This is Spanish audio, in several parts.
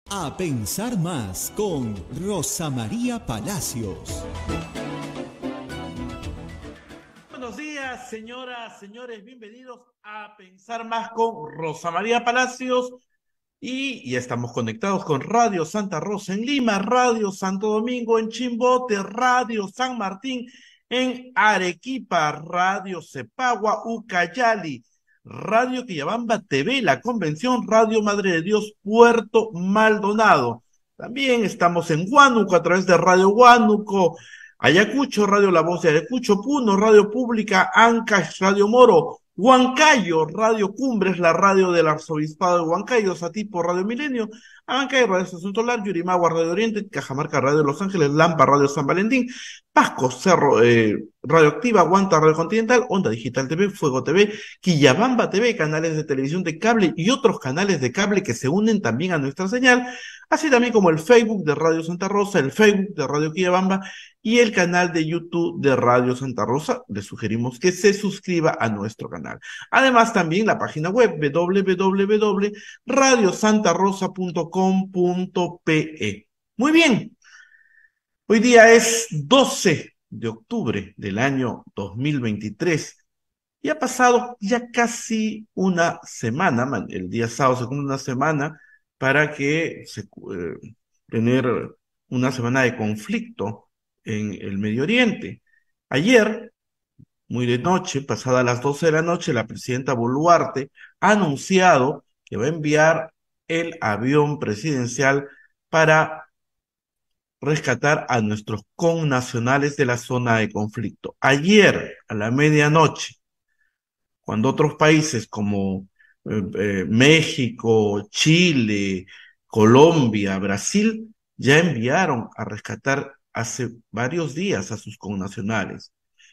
A pensar más con Rosa María Palacios. Buenos días, señoras, señores, bienvenidos a Pensar Más con Rosa María Palacios. Y ya estamos conectados con Radio Santa Rosa en Lima, Radio Santo Domingo en Chimbote, Radio San Martín en Arequipa, Radio Cepagua, Ucayali, Radio Quillabamba TV, La Convención, Radio Madre de Dios, Puerto Maldonado. También estamos en Huánuco a través de Radio Huánuco, Ayacucho, Radio La Voz de Ayacucho, Puno, Radio Pública, Ancash, Radio Moro, Huancayo, Radio Cumbres, la radio del Arzobispado de Huancayo, Satipo, Radio Milenio, Abancay, Radio Estación Solar, Yurimagua, Radio Oriente, Cajamarca, Radio Los Ángeles, Lampa, Radio San Valentín, Pasco, Cerro, Radio Activa, Guanta, Radio Continental, Onda Digital TV, Fuego TV, Quillabamba TV, canales de televisión de cable y otros canales de cable que se unen también a nuestra señal, así también como el Facebook de Radio Santa Rosa, el Facebook de Radio Quillabamba y el canal de YouTube de Radio Santa Rosa. Le sugerimos que se suscriba a nuestro canal. Además, también la página web www.radiosantarosa.com.pe. Muy bien, hoy día es 12 de octubre del año 2023 y ha pasado ya casi una semana, el día sábado se cumple una semana para que tener una semana de conflicto en el Medio Oriente. Ayer, muy de noche, pasada las 12 de la noche, la presidenta Boluarte ha anunciado que va a enviar el avión presidencial para rescatar a nuestros connacionales de la zona de conflicto. Ayer, a la medianoche, cuando otros países como México, Chile, Colombia, Brasil, ya enviaron a rescatar hace varios días a sus connacionales.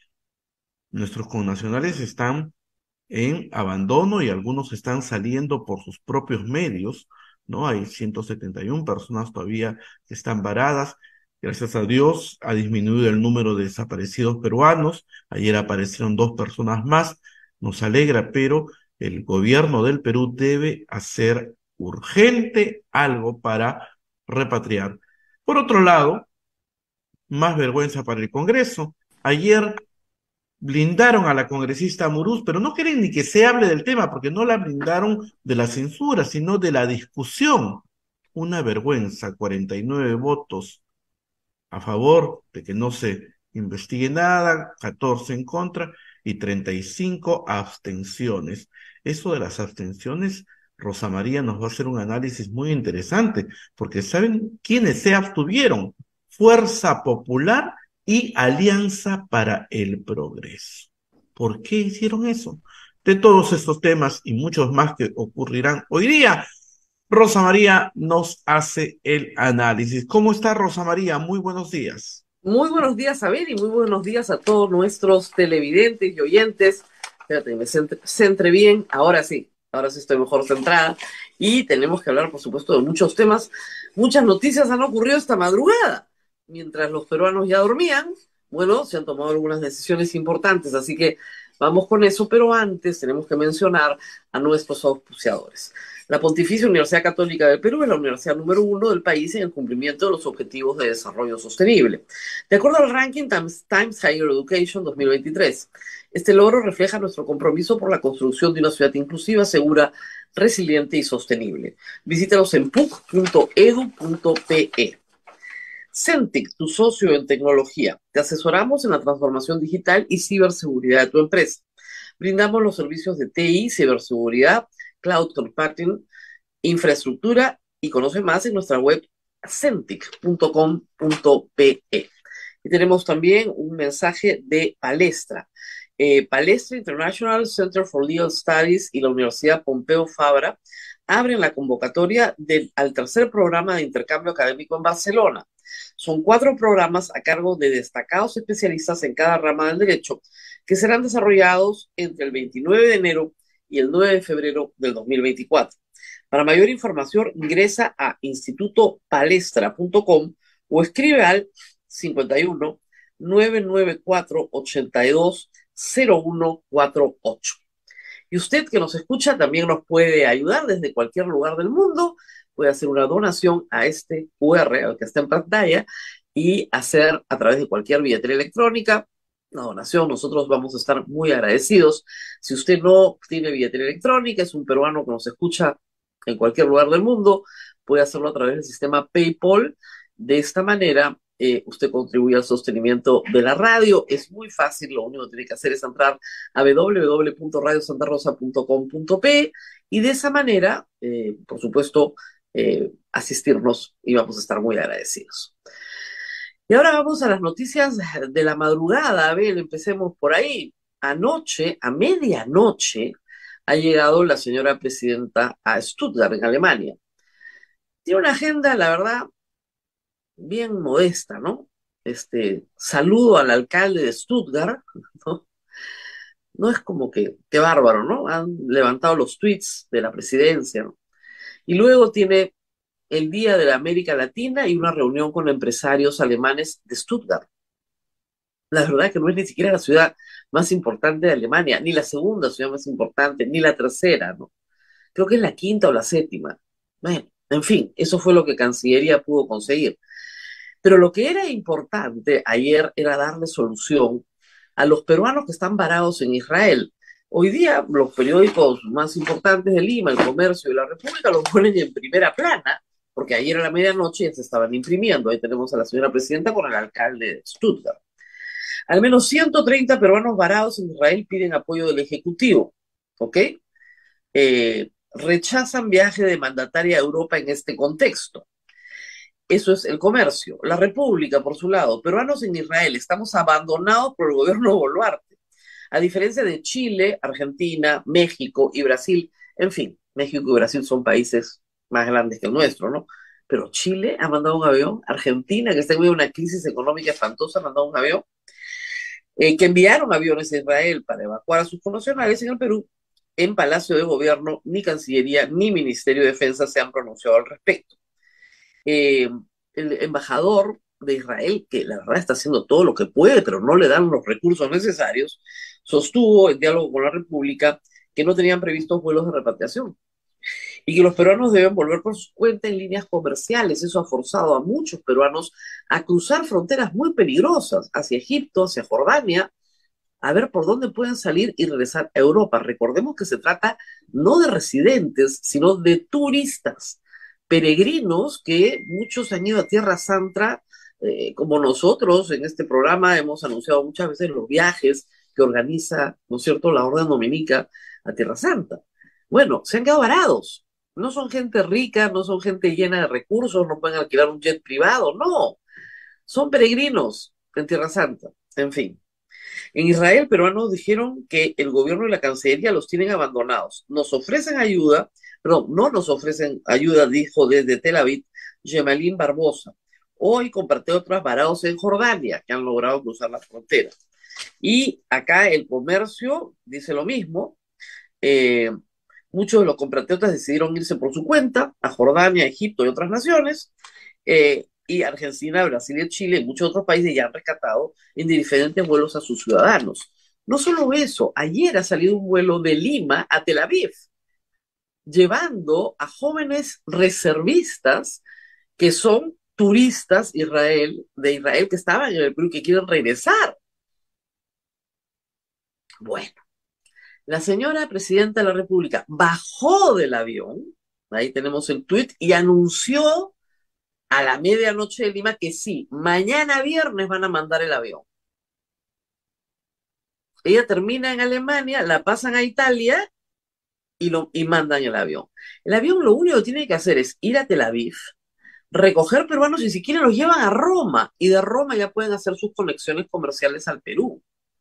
Nuestros connacionales están en abandono y algunos están saliendo por sus propios medios, ¿no? Hay 171 personas todavía que están varadas. Gracias a Dios ha disminuido el número de desaparecidos peruanos. Ayer aparecieron 2 personas más. Nos alegra, pero el gobierno del Perú debe hacer urgente algo para repatriar. Por otro lado, más vergüenza para el Congreso. Ayer blindaron a la congresista Muruz, pero no quieren ni que se hable del tema, porque no la blindaron de la censura, sino de la discusión. Una vergüenza, 49 votos a favor de que no se investigue nada, 14 en contra y 35 abstenciones. Eso de las abstenciones, Rosa María nos va a hacer un análisis muy interesante, porque ¿saben quiénes se abstuvieron? Fuerza Popular y Alianza para el Progreso. ¿Por qué hicieron eso? De todos estos temas y muchos más que ocurrirán hoy día, Rosa María nos hace el análisis. ¿Cómo está Rosa María? Muy buenos días. Muy buenos días, Abel, y muy buenos días a todos nuestros televidentes y oyentes. Espérate, me centre bien. Ahora sí estoy mejor centrada. Y tenemos que hablar, por supuesto, de muchos temas. Muchas noticias han ocurrido esta madrugada. Mientras los peruanos ya dormían, bueno, se han tomado algunas decisiones importantes, así que vamos con eso, pero antes tenemos que mencionar a nuestros auspiciadores. La Pontificia Universidad Católica del Perú es la universidad número 1 del país en el cumplimiento de los Objetivos de Desarrollo Sostenible, de acuerdo al ranking Times Higher Education 2023. Este logro refleja nuestro compromiso por la construcción de una ciudad inclusiva, segura, resiliente y sostenible. Visítanos en puc.edu.pe. Centic, tu socio en tecnología. Te asesoramos en la transformación digital y ciberseguridad de tu empresa. Brindamos los servicios de TI, ciberseguridad, cloud computing, infraestructura y conoce más en nuestra web centic.com.pe. Y tenemos también un mensaje de Palestra. Palestra International Center for Legal Studies y la Universidad Pompeu Fabra abren la convocatoria al tercer programa de intercambio académico en Barcelona. Son 4 programas a cargo de destacados especialistas en cada rama del derecho que serán desarrollados entre el 29 de enero y el 9 de febrero del 2024. Para mayor información ingresa a institutopalestra.com o escribe al 51 994 82 0148. Y usted que nos escucha también nos puede ayudar desde cualquier lugar del mundo puede hacer una donación a este QR, al que está en pantalla, y hacer a través de cualquier billetera electrónica una donación. Nosotros vamos a estar muy agradecidos. Si usted no tiene billetera electrónica, es un peruano que nos escucha en cualquier lugar del mundo, puede hacerlo a través del sistema PayPal. De esta manera, usted contribuye al sostenimiento de la radio. Es muy fácil, lo único que tiene que hacer es entrar a www.radiosantarosa.com.p y de esa manera, por supuesto, asistirnos y vamos a estar muy agradecidos. Y ahora vamos a las noticias de la madrugada. A ver, empecemos por ahí. Anoche, a medianoche, ha llegado la señora presidenta a Stuttgart, en Alemania. Tiene una agenda, la verdad, bien modesta, ¿no? Saludo al alcalde de Stuttgart, ¿no? No es como que, qué bárbaro, ¿no? Han levantado los tweets de la presidencia, ¿no? Y luego tiene el Día de la América Latina y una reunión con empresarios alemanes de Stuttgart. La verdad que no es ni siquiera la ciudad más importante de Alemania, ni la segunda ciudad más importante, ni la tercera, ¿no? Creo que es la quinta o la séptima. Bueno, en fin, eso fue lo que Cancillería pudo conseguir. Pero lo que era importante ayer era darle solución a los peruanos que están varados en Israel. Hoy día los periódicos más importantes de Lima, El Comercio y La República, los ponen en primera plana, porque ayer a la medianoche ya se estaban imprimiendo. Ahí tenemos a la señora presidenta con el alcalde de Stuttgart. Al menos 130 peruanos varados en Israel piden apoyo del Ejecutivo, ¿ok? Rechazan viaje de mandataria a Europa en este contexto. Eso es El Comercio. La República, por su lado, peruanos en Israel, estamos abandonados por el gobierno de Boluarte. A diferencia de Chile, Argentina, México y Brasil, en fin, México y Brasil son países más grandes que el nuestro, ¿no? Pero Chile ha mandado un avión, Argentina, que está en medio de una crisis económica espantosa, ha mandado un avión, que enviaron aviones a Israel para evacuar a sus connacionales en el Perú. En Palacio de Gobierno, ni Cancillería ni Ministerio de Defensa se han pronunciado al respecto. El embajador de Israel, que la verdad está haciendo todo lo que puede, pero no le dan los recursos necesarios, sostuvo en diálogo con la República que no tenían previstos vuelos de repatriación y que los peruanos deben volver por su cuenta en líneas comerciales. Eso ha forzado a muchos peruanos a cruzar fronteras muy peligrosas hacia Egipto, hacia Jordania, a ver por dónde pueden salir y regresar a Europa. Recordemos que se trata no de residentes, sino de turistas, peregrinos que muchos han ido a Tierra Santa, como nosotros en este programa hemos anunciado muchas veces los viajes que organiza, ¿no es cierto?, la Orden Dominica a Tierra Santa. Bueno, se han quedado varados. No son gente rica, no son gente llena de recursos, no pueden alquilar un jet privado, no. Son peregrinos en Tierra Santa. En fin. En Israel, peruanos dijeron que el gobierno y la Cancillería los tienen abandonados. Nos ofrecen ayuda, perdón, no nos ofrecen ayuda, dijo desde Tel Aviv Gemalín Barbosa. Hoy compartió otros varados en Jordania que han logrado cruzar la frontera. Y acá el Comercio dice lo mismo. Muchos de los compatriotas decidieron irse por su cuenta a Jordania, Egipto y otras naciones. Y Argentina, Brasil y Chile y muchos otros países ya han rescatado en diferentes vuelos a sus ciudadanos. No solo eso, ayer ha salido un vuelo de Lima a Tel Aviv, llevando a jóvenes reservistas que son turistas de Israel que estaban en el Perú y que quieren regresar. Bueno, la señora presidenta de la República bajó del avión, ahí tenemos el tuit, y anunció a la medianoche de Lima que sí, mañana viernes van a mandar el avión. Ella termina en Alemania, la pasan a Italia y mandan el avión. El avión lo único que tiene que hacer es ir a Tel Aviv, recoger peruanos y si quieren los llevan a Roma y de Roma ya pueden hacer sus conexiones comerciales al Perú.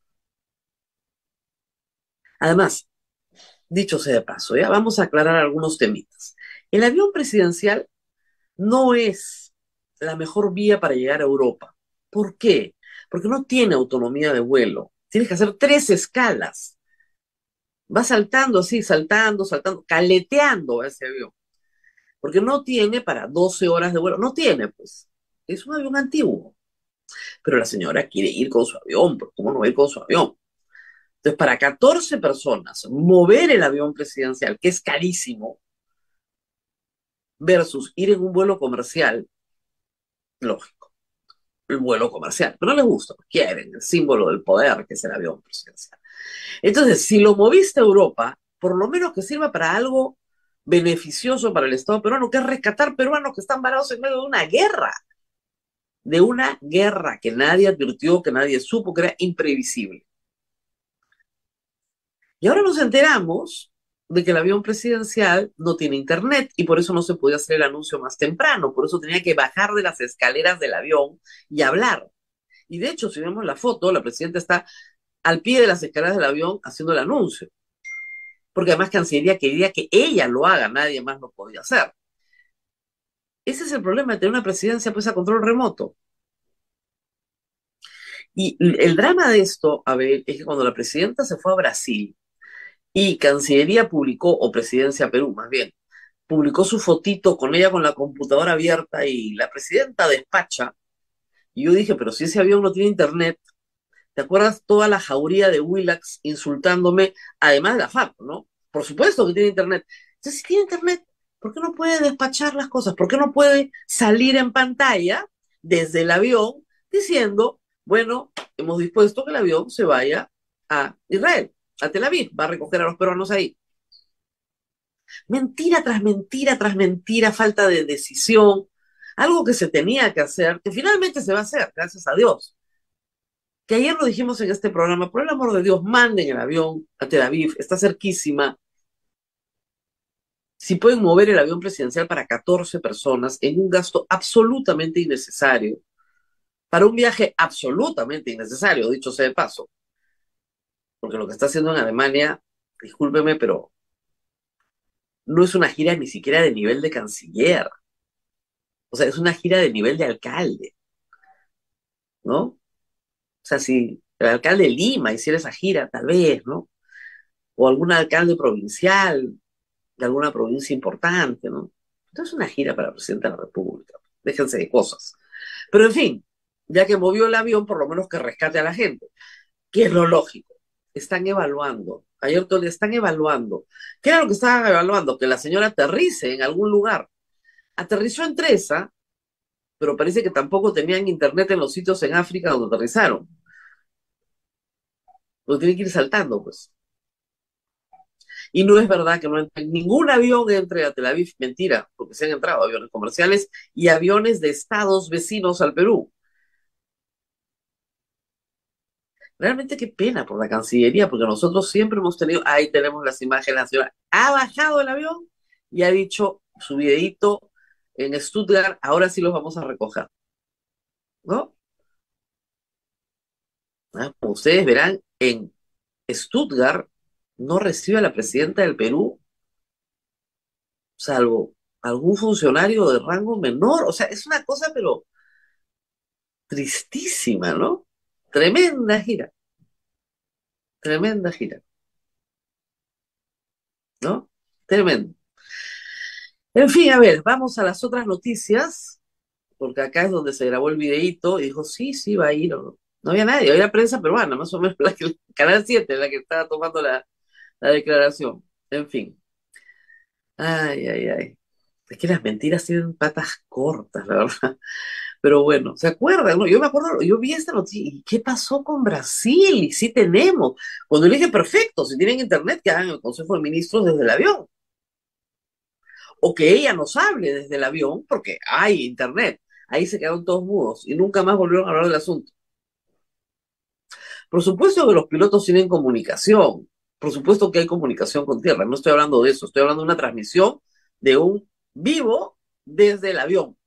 Además, dicho sea de paso, ya vamos a aclarar algunos temitas. El avión presidencial no es la mejor vía para llegar a Europa. ¿Por qué? Porque no tiene autonomía de vuelo. Tienes que hacer 3 escalas. Va saltando así, saltando, caleteando ese avión. Porque no tiene para 12 horas de vuelo. No tiene, pues. Es un avión antiguo. Pero la señora quiere ir con su avión. ¿Pero cómo no va a ir con su avión? Entonces, para 14 personas, mover el avión presidencial, que es carísimo, versus ir en un vuelo comercial, lógico, el vuelo comercial, pero no les gusta, quieren el símbolo del poder, que es el avión presidencial. Entonces, si lo moviste a Europa, por lo menos que sirva para algo beneficioso para el Estado peruano, que es rescatar peruanos que están varados en medio de una guerra que nadie advirtió, que nadie supo, que era imprevisible. Y ahora nos enteramos de que el avión presidencial no tiene internet y por eso no se podía hacer el anuncio más temprano, por eso tenía que bajar de las escaleras del avión y hablar. Y de hecho, si vemos la foto, la presidenta está al pie de las escaleras del avión haciendo el anuncio, porque además Cancillería quería que ella lo haga, nadie más lo podía hacer. Ese es el problema de tener una presidencia pues a control remoto. Y el drama de esto, Abel, es que cuando la presidenta se fue a Brasil y Cancillería publicó, o Presidencia Perú más bien, publicó su fotito con ella con la computadora abierta y la presidenta despacha, y yo dije, pero si ese avión no tiene internet, ¿te acuerdas toda la jauría de Willax insultándome, además de la FARC, ¿no? Por supuesto que tiene internet. Entonces, si tiene internet, ¿por qué no puede despachar las cosas? ¿Por qué no puede salir en pantalla desde el avión diciendo, bueno, hemos dispuesto que el avión se vaya a Israel, a Tel Aviv, va a recoger a los peruanos ahí? Mentira tras mentira tras mentira, falta de decisión, algo que se tenía que hacer, que finalmente se va a hacer, gracias a Dios. Que ayer lo dijimos en este programa, por el amor de Dios, manden el avión a Tel Aviv, está cerquísima. Si pueden mover el avión presidencial para 14 personas en un gasto absolutamente innecesario, para un viaje absolutamente innecesario, dicho sea de paso, porque lo que está haciendo en Alemania, discúlpeme, pero no es una gira ni siquiera de nivel de canciller, o sea, es una gira de nivel de alcalde, ¿no? O sea, si el alcalde de Lima hiciera esa gira, tal vez, ¿no? O algún alcalde provincial de alguna provincia importante, ¿no? Entonces una gira para el presidente de la República. Déjense de cosas. Pero en fin, ya que movió el avión, por lo menos que rescate a la gente, que es lo lógico. Están evaluando. Ayer todo el día están evaluando. ¿Qué era lo que estaban evaluando? Que la señora aterrice en algún lugar. Aterrizó en Treza, pero parece que tampoco tenían internet en los sitios en África donde aterrizaron. Lo tienen que ir saltando, pues. Y no es verdad que no entre ningún avión entre a Tel Aviv, mentira, porque se han entrado aviones comerciales y aviones de estados vecinos al Perú. Realmente qué pena por la Cancillería, porque nosotros siempre hemos tenido, ahí tenemos las imágenes, la señora ha bajado el avión y ha dicho su videíto en Stuttgart, ahora sí los vamos a recoger, ¿no? Ah, como ustedes verán, en Stuttgart no recibe a la presidenta del Perú, salvo algún funcionario de rango menor. O sea, es una cosa, pero tristísima, ¿no? Tremenda gira, tremenda gira, ¿no? Tremendo. En fin, a ver, vamos a las otras noticias, porque acá es donde se grabó el videíto y dijo, sí, sí, va a ir. O no. No había nadie, había prensa peruana, más o menos la que, Canal 7, la que estaba tomando la declaración. En fin. Ay, ay, ay. Es que las mentiras tienen patas cortas, la verdad. Pero bueno, ¿se acuerdan? No, yo me acuerdo, yo vi esta noticia, ¿y qué pasó con Brasil? Y sí tenemos. Cuando le dije, perfecto, si tienen internet, que hagan el Consejo de Ministros desde el avión. O que ella nos hable desde el avión, porque hay internet. Ahí se quedaron todos mudos y nunca más volvieron a hablar del asunto. Por supuesto que los pilotos tienen comunicación. Por supuesto que hay comunicación con tierra. No estoy hablando de eso, estoy hablando de una transmisión de un vivo desde el avión.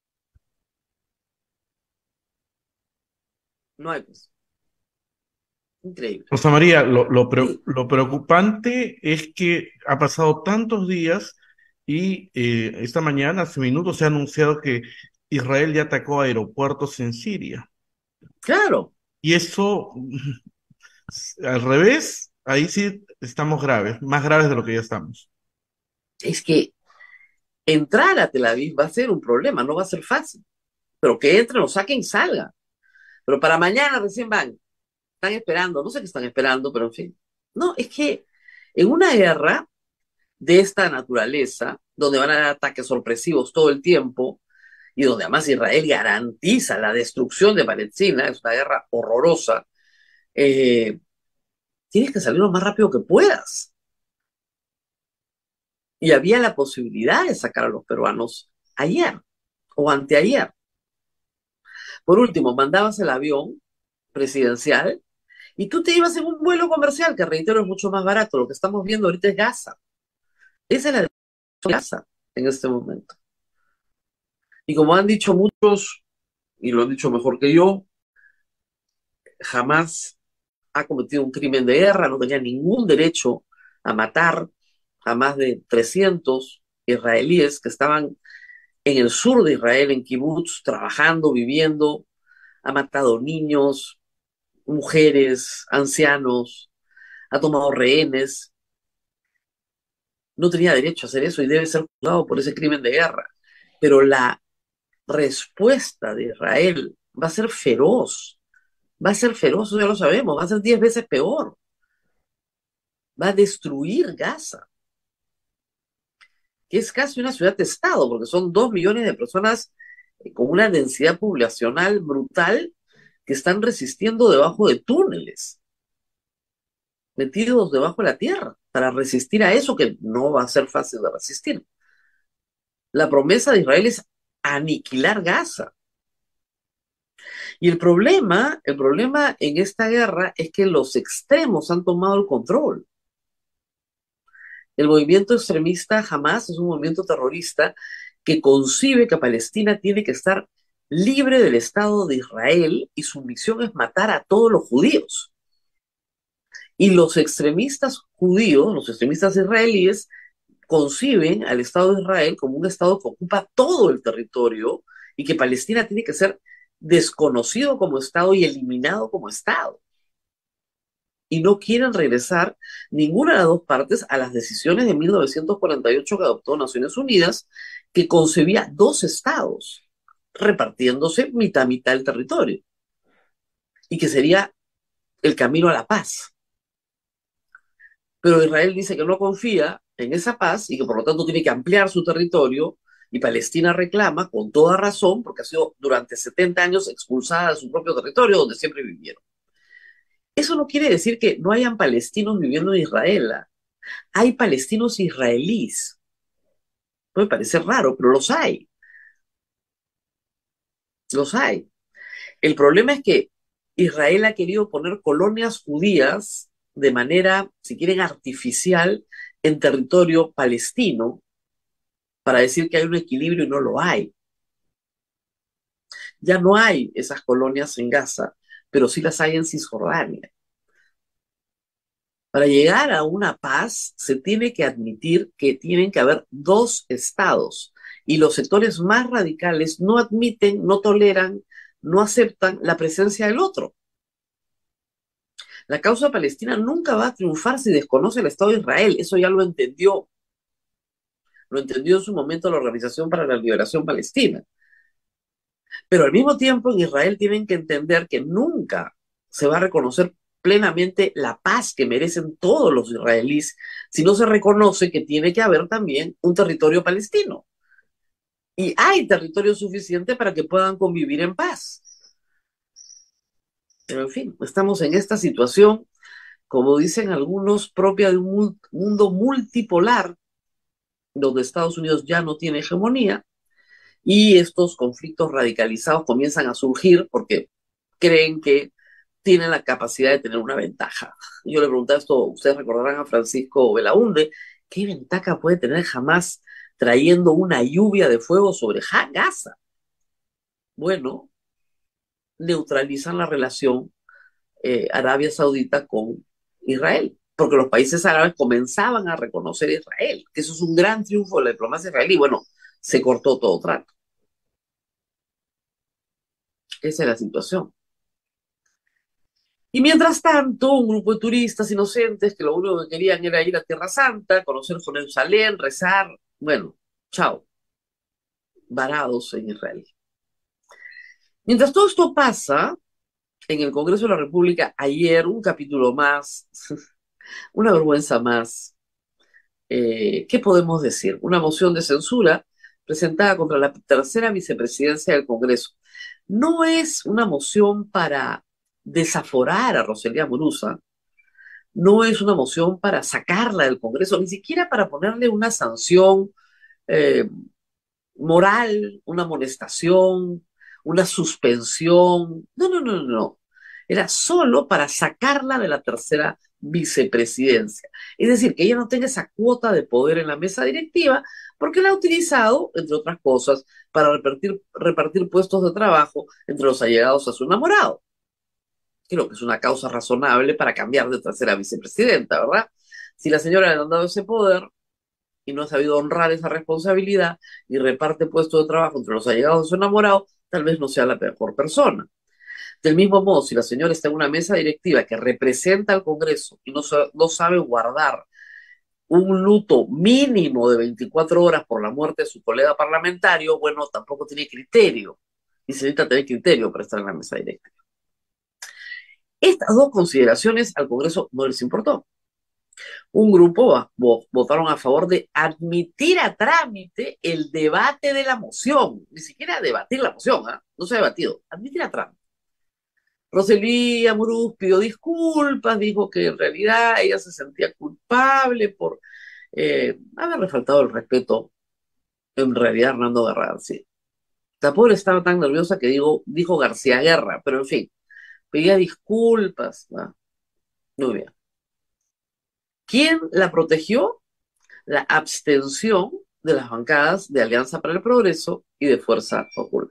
No hay, pues. Increíble. Rosa María, Sí. lo preocupante es que ha pasado tantos días y esta mañana, hace minutos, se ha anunciado que Israel ya atacó aeropuertos en Siria. Claro, Y eso, al revés, ahí sí estamos graves, más graves de lo que ya estamos. es que entrar a Tel Aviv va a ser un problema, no va a ser fácil. Pero que entren, lo saquen y salgan. Pero para mañana recién van. Están esperando, no sé qué están esperando, pero en fin. No, es que en una guerra de esta naturaleza, donde van a haber ataques sorpresivos todo el tiempo, y donde además Israel garantiza la destrucción de Palestina, es una guerra horrorosa, eh, tienes que salir lo más rápido que puedas. Y había la posibilidad de sacar a los peruanos ayer o anteayer. Por último, mandabas el avión presidencial y tú te ibas en un vuelo comercial, que reitero es mucho más barato. Lo que estamos viendo ahorita es Gaza. Esa es la de Gaza en este momento. Y como han dicho muchos, y lo han dicho mejor que yo, jamás ha cometido un crimen de guerra, no tenía ningún derecho a matar a más de 300 israelíes que estaban en el sur de Israel, en kibbutz, trabajando, viviendo. Ha matado niños, mujeres, ancianos, ha tomado rehenes. No tenía derecho a hacer eso y debe ser juzgado por ese crimen de guerra. Pero la respuesta de Israel va a ser feroz, eso ya lo sabemos, va a ser 10 veces peor. Va a destruir Gaza, que es casi una ciudad-estado, porque son 2 millones de personas con una densidad poblacional brutal que están resistiendo debajo de túneles, metidos debajo de la tierra, para resistir a eso que no va a ser fácil de resistir. La promesa de Israel es aniquilar Gaza. Y el problema en esta guerra es que los extremos han tomado el control. El movimiento extremista Hamas es un movimiento terrorista que concibe que Palestina tiene que estar libre del Estado de Israel y su misión es matar a todos los judíos. Y los extremistas judíos, los extremistas israelíes, conciben al Estado de Israel como un Estado que ocupa todo el territorio y que Palestina tiene que ser desconocido como Estado y eliminado como Estado. Y no quieren regresar ninguna de las dos partes a las decisiones de 1948 que adoptó Naciones Unidas, que concebía 2 estados, repartiéndose mitad a mitad el territorio, y que sería el camino a la paz. Pero Israel dice que no confía en esa paz y que por lo tanto tiene que ampliar su territorio, y Palestina reclama con toda razón, porque ha sido durante 70 años expulsada de su propio territorio, donde siempre vivieron. Eso no quiere decir que no hayan palestinos viviendo en Israel. Hay palestinos israelíes. Puede parecer raro, pero los hay. Los hay. El problema es que Israel ha querido poner colonias judías de manera, si quieren, artificial en territorio palestino para decir que hay un equilibrio y no lo hay. Ya no hay esas colonias en Gaza, pero sí las hay en Cisjordania. Para llegar a una paz se tiene que admitir que tienen que haber 2 estados y los sectores más radicales no admiten, no toleran, no aceptan la presencia del otro. La causa palestina nunca va a triunfar si desconoce el Estado de Israel, eso ya lo entendió en su momento la Organización para la Liberación Palestina. Pero al mismo tiempo en Israel tienen que entender que nunca se va a reconocer plenamente la paz que merecen todos los israelíes si no se reconoce que tiene que haber también un territorio palestino. Y hay territorio suficiente para que puedan convivir en paz. Pero en fin, estamos en esta situación, como dicen algunos, propia de un mundo multipolar, donde Estados Unidos ya no tiene hegemonía, y estos conflictos radicalizados comienzan a surgir porque creen que tienen la capacidad de tener una ventaja. Yo le preguntaba esto, ustedes recordarán a Francisco Belaunde, ¿qué ventaja puede tener Hamas trayendo una lluvia de fuego sobre Gaza? Bueno, neutralizan la relación Arabia Saudita con Israel, porque los países árabes comenzaban a reconocer a Israel, que eso es un gran triunfo de la diplomacia israelí. Bueno, se cortó todo trato. Esa es la situación. Y mientras tanto, un grupo de turistas inocentes que lo único que querían era ir a Tierra Santa, conocer Jerusalén, rezar, bueno, chao, varados en Israel. Mientras todo esto pasa, en el Congreso de la República, ayer un capítulo más, una vergüenza más, ¿Qué podemos decir? Una moción de censura presentada contra la tercera vicepresidencia del Congreso. No es una moción para desaforar a Roselía Muruza, no es una moción para sacarla del Congreso, ni siquiera para ponerle una sanción eh, moral, una amonestación, una suspensión. No, no, no, no. Era solo para sacarla de la tercera vicepresidencia. Es decir, que ella no tenga esa cuota de poder en la mesa directiva, porque la ha utilizado, entre otras cosas, para repartir puestos de trabajo entre los allegados a su enamorado. Creo que es una causa razonable para cambiar de tercera vicepresidenta, ¿verdad? Si la señora le han dado ese poder, y no ha sabido honrar esa responsabilidad y reparte puestos de trabajo entre los allegados de su enamorado, tal vez no sea la mejor persona. Del mismo modo, si la señora está en una mesa directiva que representa al Congreso y no sabe guardar un luto mínimo de 24 horas por la muerte de su colega parlamentario, bueno, tampoco tiene criterio. Y se necesita tener criterio para estar en la mesa directiva. Estas dos consideraciones al Congreso no les importó. Un grupo votaron a favor de admitir a trámite el debate de la moción, ni siquiera debatir la moción, ¿eh? No se ha debatido, admitir a trámite. Roselía Amuruz pidió disculpas, dijo que en realidad ella se sentía culpable por haberle faltado el respeto en realidad a Hernando Guerra García. La pobre estaba tan nerviosa que dijo García Guerra, pero en fin, pedía disculpas. ¿No? Muy bien. ¿Quién la protegió? La abstención de las bancadas de Alianza para el Progreso y de Fuerza Popular.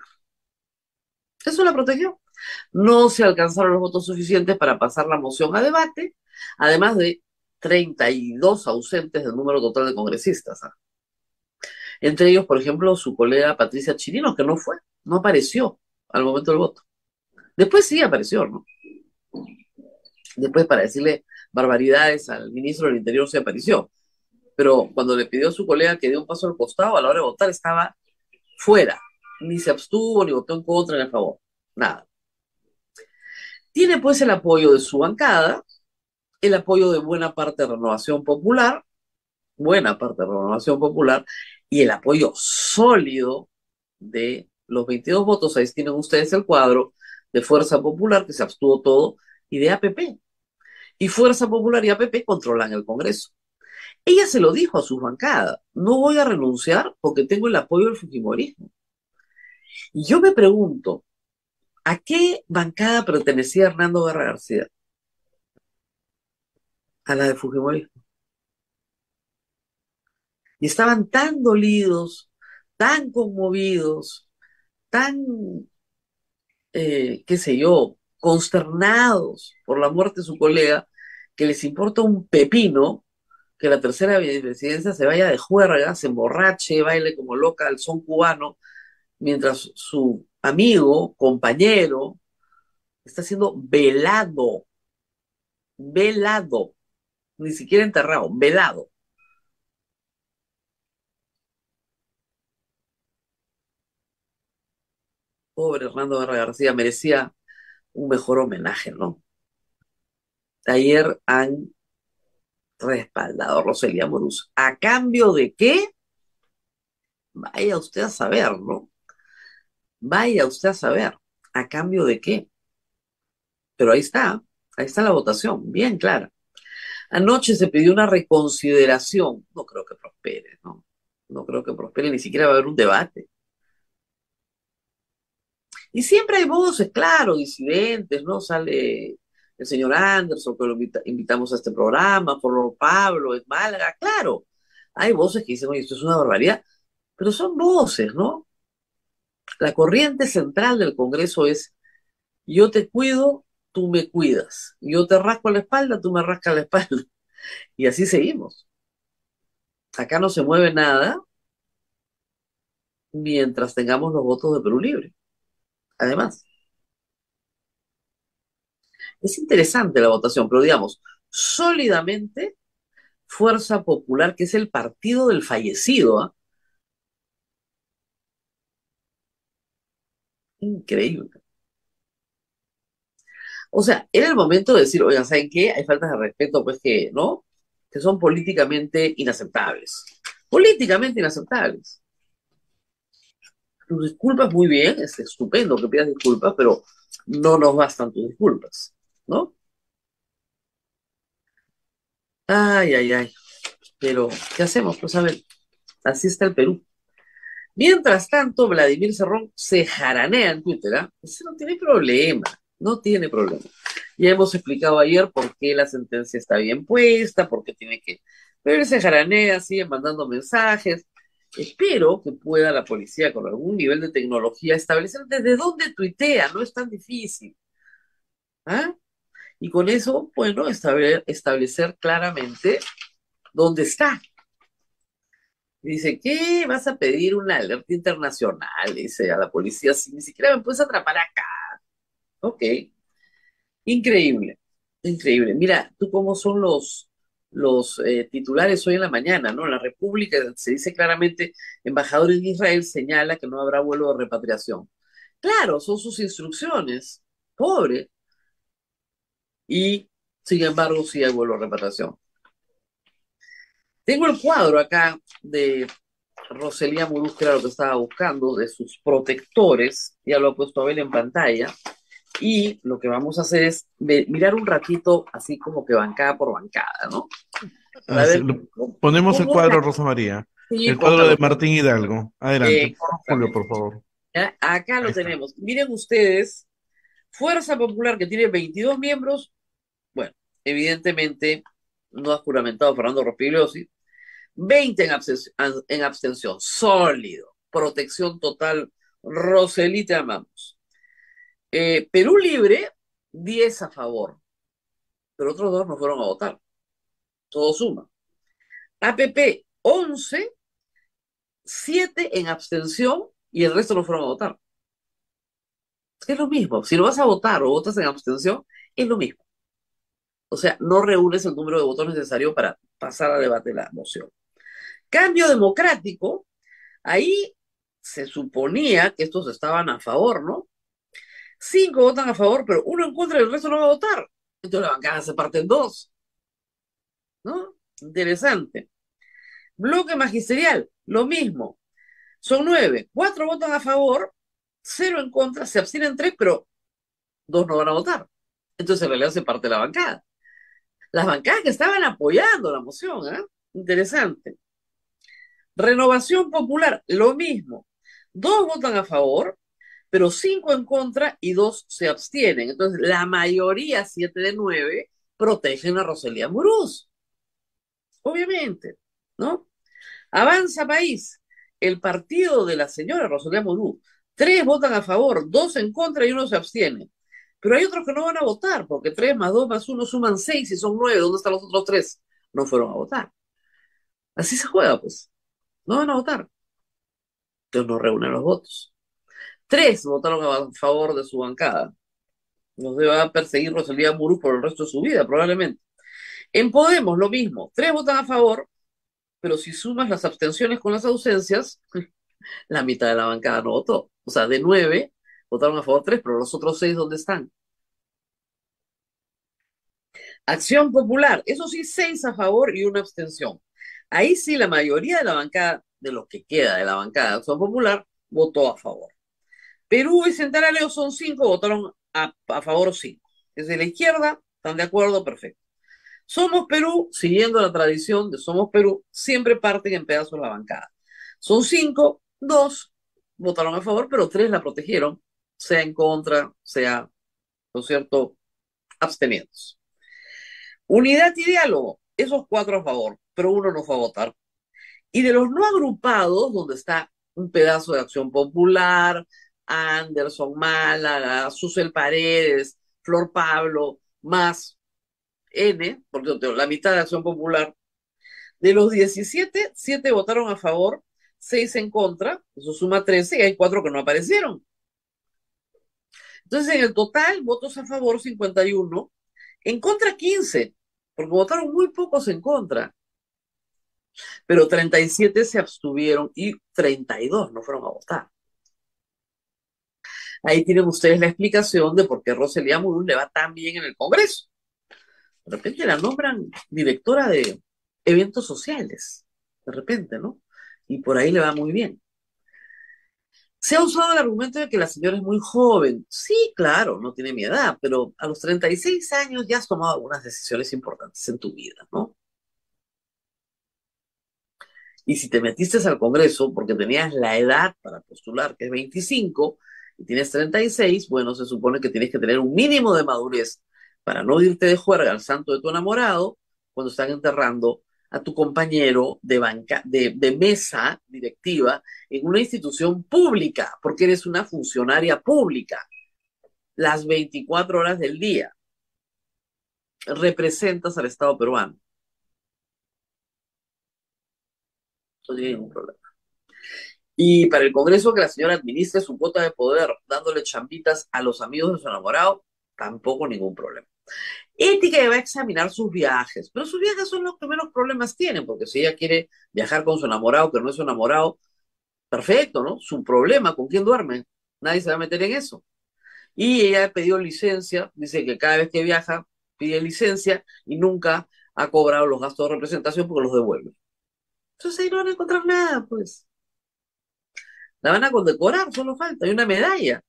Eso la protegió. No se alcanzaron los votos suficientes para pasar la moción a debate, además de 32 ausentes del número total de congresistas. Entre ellos, por ejemplo, su colega Patricia Chirino, que no apareció al momento del voto. Después sí apareció, ¿no? Después, para decirle barbaridades al ministro del Interior, se apareció. Pero cuando le pidió a su colega que dé un paso al costado, a la hora de votar estaba fuera. Ni se abstuvo, ni votó en contra, ni a favor. Nada. Tiene pues el apoyo de su bancada, el apoyo de buena parte de Renovación Popular, y el apoyo sólido de los 22 votos, ahí tienen ustedes el cuadro, de Fuerza Popular, que se abstuvo todo, y de APP. Y Fuerza Popular y APP controlan el Congreso. Ella se lo dijo a su bancada, no voy a renunciar porque tengo el apoyo del fujimorismo. Y yo me pregunto, ¿a qué bancada pertenecía Hernando Guerra García? A la de fujimorismo. Y estaban tan dolidos, tan conmovidos, tan, qué sé yo, consternados por la muerte de su colega, que les importa un pepino que la tercera vicepresidencia se vaya de juerga, se emborrache, baile como loca al son cubano, mientras su amigo, compañero, está siendo velado, ni siquiera enterrado, velado. Pobre Hernando Guerra García, merecía un mejor homenaje, ¿no? Ayer han respaldado a Roselía Moruz. ¿A cambio de qué? Vaya usted a saber, ¿no? Vaya usted a saber. ¿A cambio de qué? Pero ahí está la votación, bien clara. Anoche se pidió una reconsideración. No creo que prospere, ¿no? No creo que prospere, ni siquiera va a haber un debate. Y siempre hay voces, claro, disidentes, ¿no? Sale el señor Anderson, que lo invitamos a este programa, por Pablo, en Málaga, claro. Hay voces que dicen, oye, esto es una barbaridad, pero son voces, ¿no? La corriente central del Congreso es, yo te cuido, tú me cuidas. Yo te rasco la espalda, tú me rascas la espalda. Y así seguimos. Acá no se mueve nada mientras tengamos los votos de Perú Libre. Además, es interesante la votación, pero digamos, sólidamente, Fuerza Popular, que es el partido del fallecido, ¿eh? Increíble. O sea, era el momento de decir, oigan, ¿saben qué? Hay faltas de respeto, pues que, ¿no? que son políticamente inaceptables. Políticamente inaceptables. Tus disculpas, muy bien, es estupendo que pidas disculpas, pero no nos bastan tus disculpas, ¿no? Ay, ay, ay. Pero, ¿qué hacemos? Pues a ver, así está el Perú. Mientras tanto, Vladimir Cerrón se jaranea en Twitter, ¿ah? Ese no tiene problema, no tiene problema. Ya hemos explicado ayer por qué la sentencia está bien puesta, por qué tiene que... Pero él se jaranea, sigue mandando mensajes. Espero que pueda la policía, con algún nivel de tecnología, establecer desde dónde tuitea, no es tan difícil. ¿Ah? Y con eso, bueno, establecer claramente dónde está. Dice, ¿qué? ¿Vas a pedir una alerta internacional? Dice a la policía, si ni siquiera me puedes atrapar acá. Ok, increíble, increíble. Mira, tú cómo son los titulares hoy en la mañana, ¿no? En la República se dice claramente, embajador en Israel señala que no habrá vuelo de repatriación. Claro, son sus instrucciones, pobre, y sin embargo sí hay vuelo de repatriación. Tengo el cuadro acá de Roselía Muruz, que era lo que estaba buscando, de sus protectores, ya lo ha puesto Abel en pantalla, y lo que vamos a hacer es mirar un ratito, así como que bancada por bancada, ¿no? Para ver Ponemos el cómo es la... cuadro, Rosa María. Sí, El cuadro de póngalo. Martín Hidalgo. Adelante. Julio, Exactamente. por favor. ¿Ya? Acá Ahí lo está. tenemos. Miren ustedes, Fuerza Popular, que tiene 22 miembros, bueno, evidentemente no ha juramentado Fernando Rospigliosi, 20 en abstención, sólido, protección total, Roseli, te amamos. Perú Libre, 10 a favor, pero otros dos no fueron a votar, todo suma. APP, 11, 7 en abstención y el resto no fueron a votar. Es lo mismo, si no vas a votar o votas en abstención, es lo mismo. O sea, no reúnes el número de votos necesario para pasar a debate la moción. Cambio Democrático, ahí se suponía que estos estaban a favor, ¿no? 5 votan a favor, pero uno en contra y el resto no va a votar. Entonces la bancada se parte en dos, ¿no? Interesante. Bloque magisterial, lo mismo. Son 9. 4 votan a favor, 0 en contra, se abstienen 3, pero 2 no van a votar. Entonces en realidad se parte la bancada. Las bancadas que estaban apoyando la moción, ¿eh? Interesante. Renovación Popular, lo mismo. 2 votan a favor, pero 5 en contra y 2 se abstienen. Entonces, la mayoría, 7 de 9, protegen a Roselía Muruz. Obviamente, ¿no? Avanza País, el partido de la señora Roselía Muruz. 3 votan a favor, 2 en contra y 1 se abstiene. Pero hay otros que no van a votar, porque 3 más 2 más 1 suman 6 y son 9. ¿Dónde están los otros 3? No fueron a votar. Así se juega, pues. No van a votar. Entonces no reúnen los votos. 3 votaron a favor de su bancada. Nos va a perseguir Rosalía Murú por el resto de su vida, probablemente. En Podemos, lo mismo. 3 votan a favor, pero si sumas las abstenciones con las ausencias, la mitad de la bancada no votó. O sea, de 9 votaron a favor 3, pero los otros 6, ¿dónde están? Acción Popular, eso sí, 6 a favor y una abstención. Ahí sí, la mayoría de la bancada, de lo que queda de la bancada de Acción Popular, votó a favor. Perú y Centraleo son 5, votaron a favor 5. Desde la izquierda, ¿están de acuerdo? Perfecto. Somos Perú, siguiendo la tradición de Somos Perú, siempre parten en pedazos la bancada. Son 5, 2 votaron a favor, pero 3 la protegieron, sea en contra, sea, ¿no es cierto?, abstenidos. Unidad y diálogo, esos 4 a favor, pero uno no fue a votar. Y de los no agrupados, donde está un pedazo de Acción Popular, Anderson, Málaga, Susel Paredes, Flor Pablo, más N, porque la mitad de Acción Popular, de los 17, 7 votaron a favor, 6 en contra, eso suma 13 y hay 4 que no aparecieron. Entonces, en el total, votos a favor 51, en contra 15, porque votaron muy pocos en contra, pero 37 se abstuvieron y 32 no fueron a votar. Ahí tienen ustedes la explicación de por qué Roselía Murún le va tan bien en el Congreso. De repente la nombran directora eventos sociales, de repente, ¿no? Y por ahí le va muy bien. Se ha usado el argumento de que la señora es muy joven. Sí, claro, no tiene mi edad, pero a los 36 años ya has tomado algunas decisiones importantes en tu vida, ¿no? Y si te metiste al Congreso porque tenías la edad para postular, que es 25, y tienes 36, bueno, se supone que tienes que tener un mínimo de madurez para no irte de juerga al santo de tu enamorado cuando están enterrando a tu compañero de mesa directiva en una institución pública, porque eres una funcionaria pública, las 24 horas del día. Representas al Estado peruano. No tiene ningún problema. Y para el Congreso que la señora administre su cuota de poder dándole chambitas a los amigos de su enamorado, tampoco ningún problema. Ética que va a examinar sus viajes, pero sus viajes son los que menos problemas tienen, porque si ella quiere viajar con su enamorado, que no es su enamorado, perfecto, ¿no? Su problema, ¿con quién duerme? Nadie se va a meter en eso. Y ella ha pedido licencia, dice que cada vez que viaja pide licencia y nunca ha cobrado los gastos de representación porque los devuelve. Entonces ahí no van a encontrar nada, pues. La van a condecorar, solo falta, hay una medalla.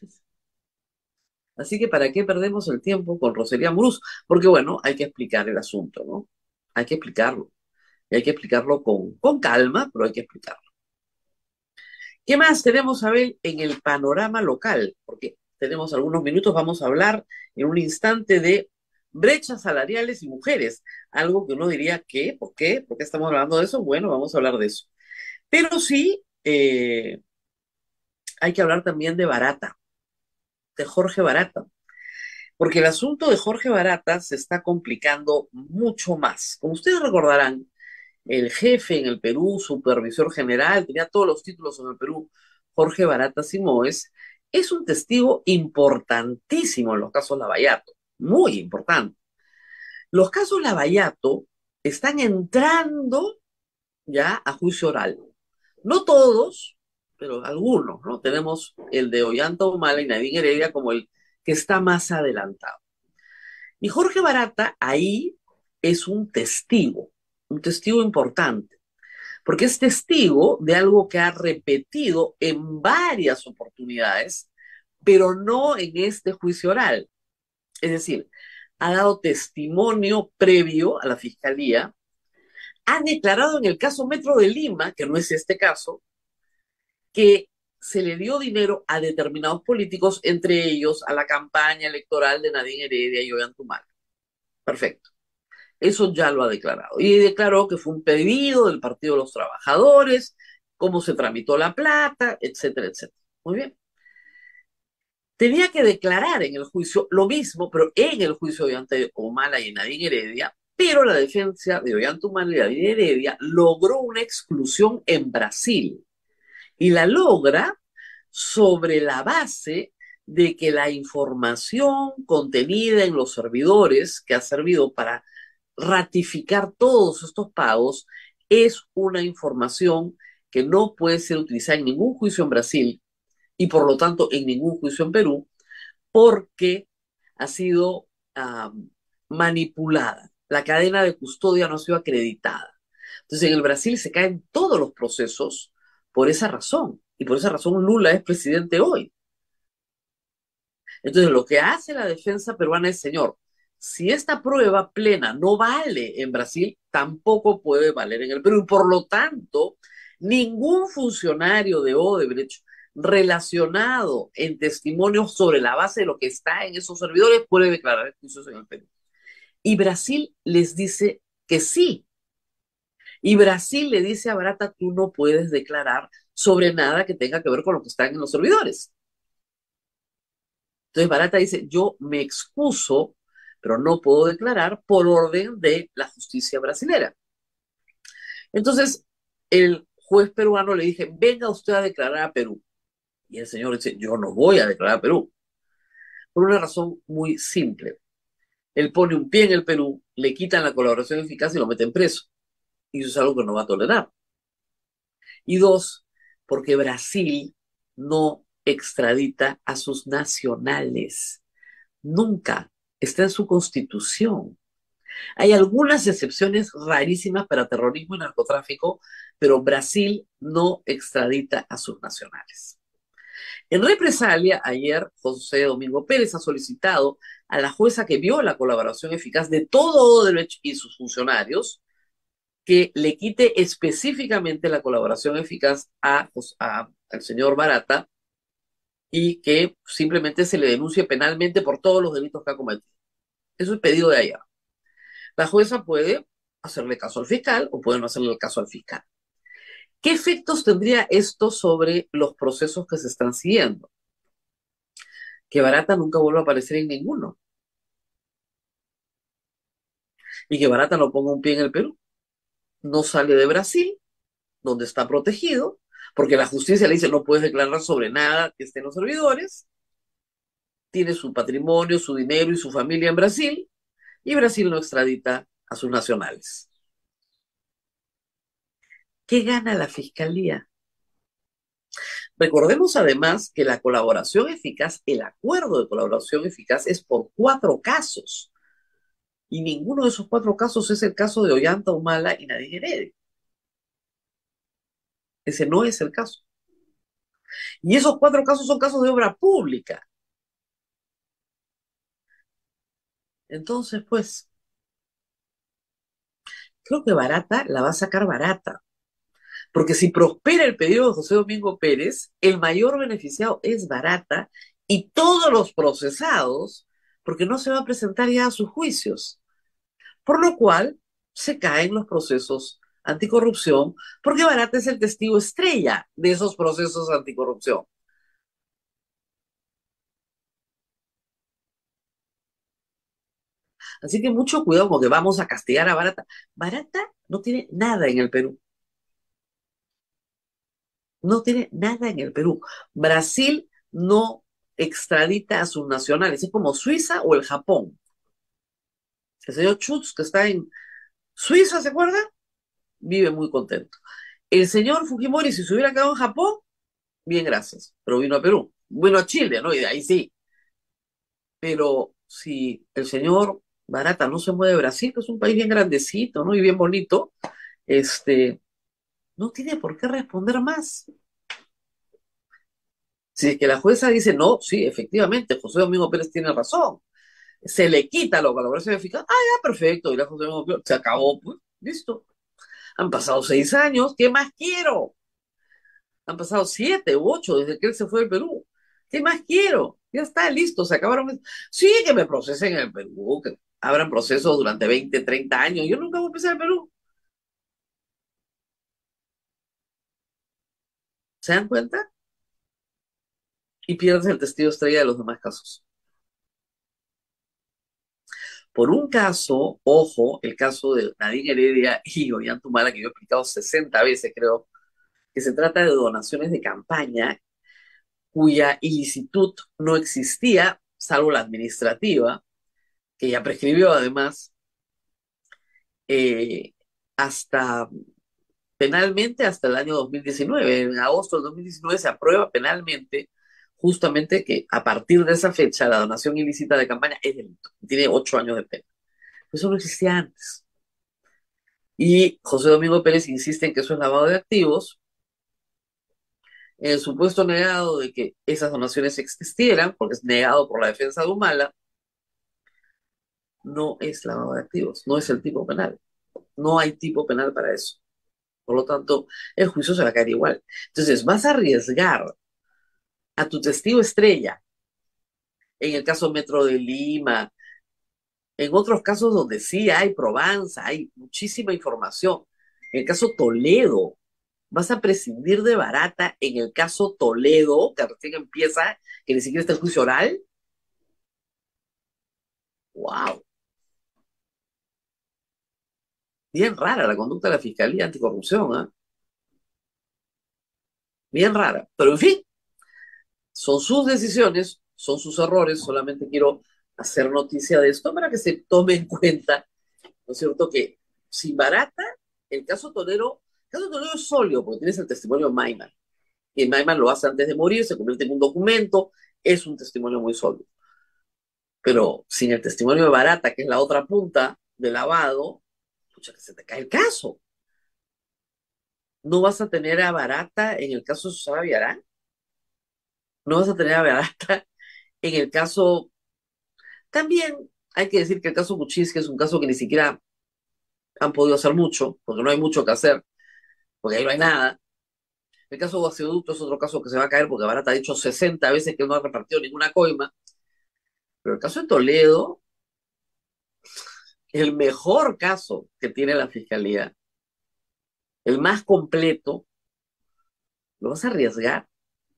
Así que ¿para qué perdemos el tiempo con Rosalía Muruz? Porque bueno, hay que explicar el asunto, ¿no? Hay que explicarlo. Y hay que explicarlo con calma, pero hay que explicarlo. ¿Qué más tenemos, Abel, en el panorama local? Porque tenemos algunos minutos, vamos a hablar en un instante de brechas salariales y mujeres. Algo que uno diría, ¿qué? ¿Por qué? ¿Por qué estamos hablando de eso? Bueno, vamos a hablar de eso. Pero sí, hay que hablar también de Barata, de Jorge Barata. Porque el asunto de Jorge Barata se está complicando mucho más. Como ustedes recordarán, el jefe en el Perú, supervisor general, tenía todos los títulos en el Perú, Jorge Barata Simoes, es un testigo importantísimo en los casos Lavallato, muy importante. Los casos Lavallato están entrando ya a juicio oral. No todos, pero algunos, ¿no? Tenemos el de Ollanta Humala y Nadine Heredia como el que está más adelantado. Y Jorge Barata ahí es un testigo importante, porque es testigo de algo que ha repetido en varias oportunidades, pero no en este juicio oral. Es decir, ha dado testimonio previo a la fiscalía, ha declarado en el caso Metro de Lima, que no es este caso, que se le dio dinero a determinados políticos, entre ellos a la campaña electoral de Nadine Heredia y Ollanta. Perfecto. Eso ya lo ha declarado. Y declaró que fue un pedido del Partido de los Trabajadores, cómo se tramitó la plata, etcétera, etcétera. Muy bien. Tenía que declarar en el juicio lo mismo, pero en el juicio de Ollanta Humala y Nadine Heredia, pero la defensa de Ollanta Humala y Nadine Heredia logró una exclusión en Brasil. Y la logra sobre la base de que la información contenida en los servidores que ha servido para ratificar todos estos pagos es una información que no puede ser utilizada en ningún juicio en Brasil y por lo tanto en ningún juicio en Perú porque ha sido manipulada. La cadena de custodia no ha sido acreditada. Entonces en el Brasil se caen todos los procesos por esa razón. Y por esa razón Lula es presidente hoy. Entonces lo que hace la defensa peruana es, señor, si esta prueba plena no vale en Brasil, tampoco puede valer en el Perú. Y por lo tanto, ningún funcionario de Odebrecht relacionado en testimonios sobre la base de lo que está en esos servidores puede declarar juicios en el Perú. Y Brasil les dice que sí. Y Brasil le dice a Barata, tú no puedes declarar sobre nada que tenga que ver con lo que está en los servidores. Entonces Barata dice, yo me excuso, pero no puedo declarar por orden de la justicia brasilera. Entonces el juez peruano le dije, venga usted a declarar a Perú. Y el señor dice, yo no voy a declarar a Perú. Por una razón muy simple. Él pone un pie en el Perú, le quitan la colaboración eficaz y lo meten preso. Y eso es algo que no va a tolerar. Y dos, porque Brasil no extradita a sus nacionales. Nunca. Está en su constitución. Hay algunas excepciones rarísimas para terrorismo y narcotráfico, pero Brasil no extradita a sus nacionales. En represalia, ayer José Domingo Pérez ha solicitado a la jueza que vio la colaboración eficaz de todo Odebrecht y sus funcionarios que le quite específicamente la colaboración eficaz al señor Barata y que simplemente se le denuncie penalmente por todos los delitos que ha cometido. Eso es pedido de ayer. La jueza puede hacerle caso al fiscal o puede no hacerle el caso al fiscal. ¿Qué efectos tendría esto sobre los procesos que se están siguiendo? Que Barata nunca vuelva a aparecer en ninguno y que Barata no ponga un pie en el Perú. No sale de Brasil, donde está protegido, porque la justicia le dice no puedes declarar sobre nada que esté en los servidores, tiene su patrimonio, su dinero y su familia en Brasil, y Brasil no extradita a sus nacionales. ¿Qué gana la fiscalía? Recordemos además que la colaboración eficaz, el acuerdo de colaboración eficaz es por 4 casos. Y ninguno de esos 4 casos es el caso de Ollanta Humala y Nadine Heredia. Ese no es el caso. Y esos 4 casos son casos de obra pública. Entonces, pues, creo que Barata la va a sacar barata. Porque si prospera el pedido de José Domingo Pérez, el mayor beneficiado es Barata y todos los procesados, porque no se va a presentar ya a sus juicios. Por lo cual, se caen los procesos anticorrupción, porque Barata es el testigo estrella de esos procesos anticorrupción. Así que mucho cuidado porque vamos a castigar a Barata. Barata no tiene nada en el Perú. No tiene nada en el Perú. Brasil no extradita a sus nacionales. Es como Suiza o el Japón. El señor Schutz, que está en Suiza, ¿se acuerda? Vive muy contento. El señor Fujimori, si se hubiera quedado en Japón, bien, gracias. Pero vino a Perú. Vino a Chile, ¿no? Y de ahí sí. Pero si el señor Barata no se mueve de Brasil, que es un país bien grandecito, ¿no? Y bien bonito, no tiene por qué responder más. Si es que la jueza dice, no, sí, efectivamente, José Domingo Pérez tiene razón, se le quita la colaboración eficaz, ya, perfecto, y la José Domingo Pérez se acabó, pues, listo. Han pasado 6 años, ¿qué más quiero? Han pasado 7 u 8 desde que él se fue del Perú. ¿Qué más quiero? Ya está, listo, se acabaron. Sí, que me procesen en el Perú, que abran procesos durante 20, 30 años. Yo nunca voy a empezar en el Perú. ¿Se dan cuenta? Y pierdes el testigo estrella de los demás casos. Por un caso, ojo, el caso de Nadine Heredia y Ollantumala, que yo he explicado 60 veces, creo, que se trata de donaciones de campaña cuya ilicitud no existía, salvo la administrativa, que ya prescribió además, eh, hasta penalmente hasta el año 2019. En agosto del 2019 se aprueba penalmente justamente que a partir de esa fecha la donación ilícita de campaña es delito. Tiene 8 años de pena. Eso no existía antes. Y José Domingo Pérez insiste en que eso es lavado de activos, en el supuesto negado de que esas donaciones existieran, porque es negado por la defensa de Humala, no es lavado de activos, no es el tipo penal. No hay tipo penal para eso. Por lo tanto, el juicio se va a caer igual. Entonces, vas a arriesgar a tu testigo estrella, en el caso Metro de Lima, en otros casos donde sí hay probanza, hay muchísima información. En el caso Toledo, vas a prescindir de Barata en el caso Toledo, que recién empieza, que ni siquiera está el juicio oral. ¡Wow! Bien rara la conducta de la Fiscalía Anticorrupción, ¿eh? Bien rara. Pero en fin, son sus decisiones, son sus errores, solamente quiero hacer noticia de esto para que se tome en cuenta, ¿no es cierto?, que sin Barata, el caso Toledo es sólido, porque tienes el testimonio de Maiman, y Maiman lo hace antes de morir, se convierte en un documento, es un testimonio muy sólido. Pero sin el testimonio de Barata, que es la otra punta, de lavado, pucha, que se te cae el caso. No vas a tener a Barata en el caso de Susana Villarán, no vas a tener a Barata en el caso, también hay que decir que el caso Kuczynski es un caso que ni siquiera han podido hacer mucho, porque no hay mucho que hacer, porque ahí no hay nada. El caso de Gasoducto es otro caso que se va a caer porque Barata ha dicho 60 veces que no ha repartido ninguna coima. Pero el caso de Toledo, el mejor caso que tiene la fiscalía, el más completo, ¿lo vas a arriesgar?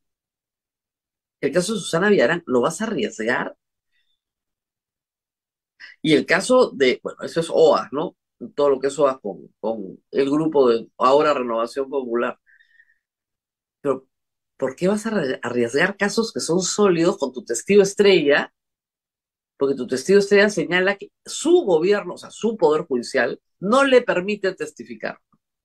El caso de Susana Villarán, ¿lo vas a arriesgar? Y el caso de, bueno, eso es OAS, ¿no? Todo lo que es OAS con el grupo de ahora Renovación Popular. Pero, ¿por qué vas a arriesgar casos que son sólidos con tu testigo estrella? Porque tu testigo estrella señala que su gobierno, o sea, su poder judicial, no le permite testificar.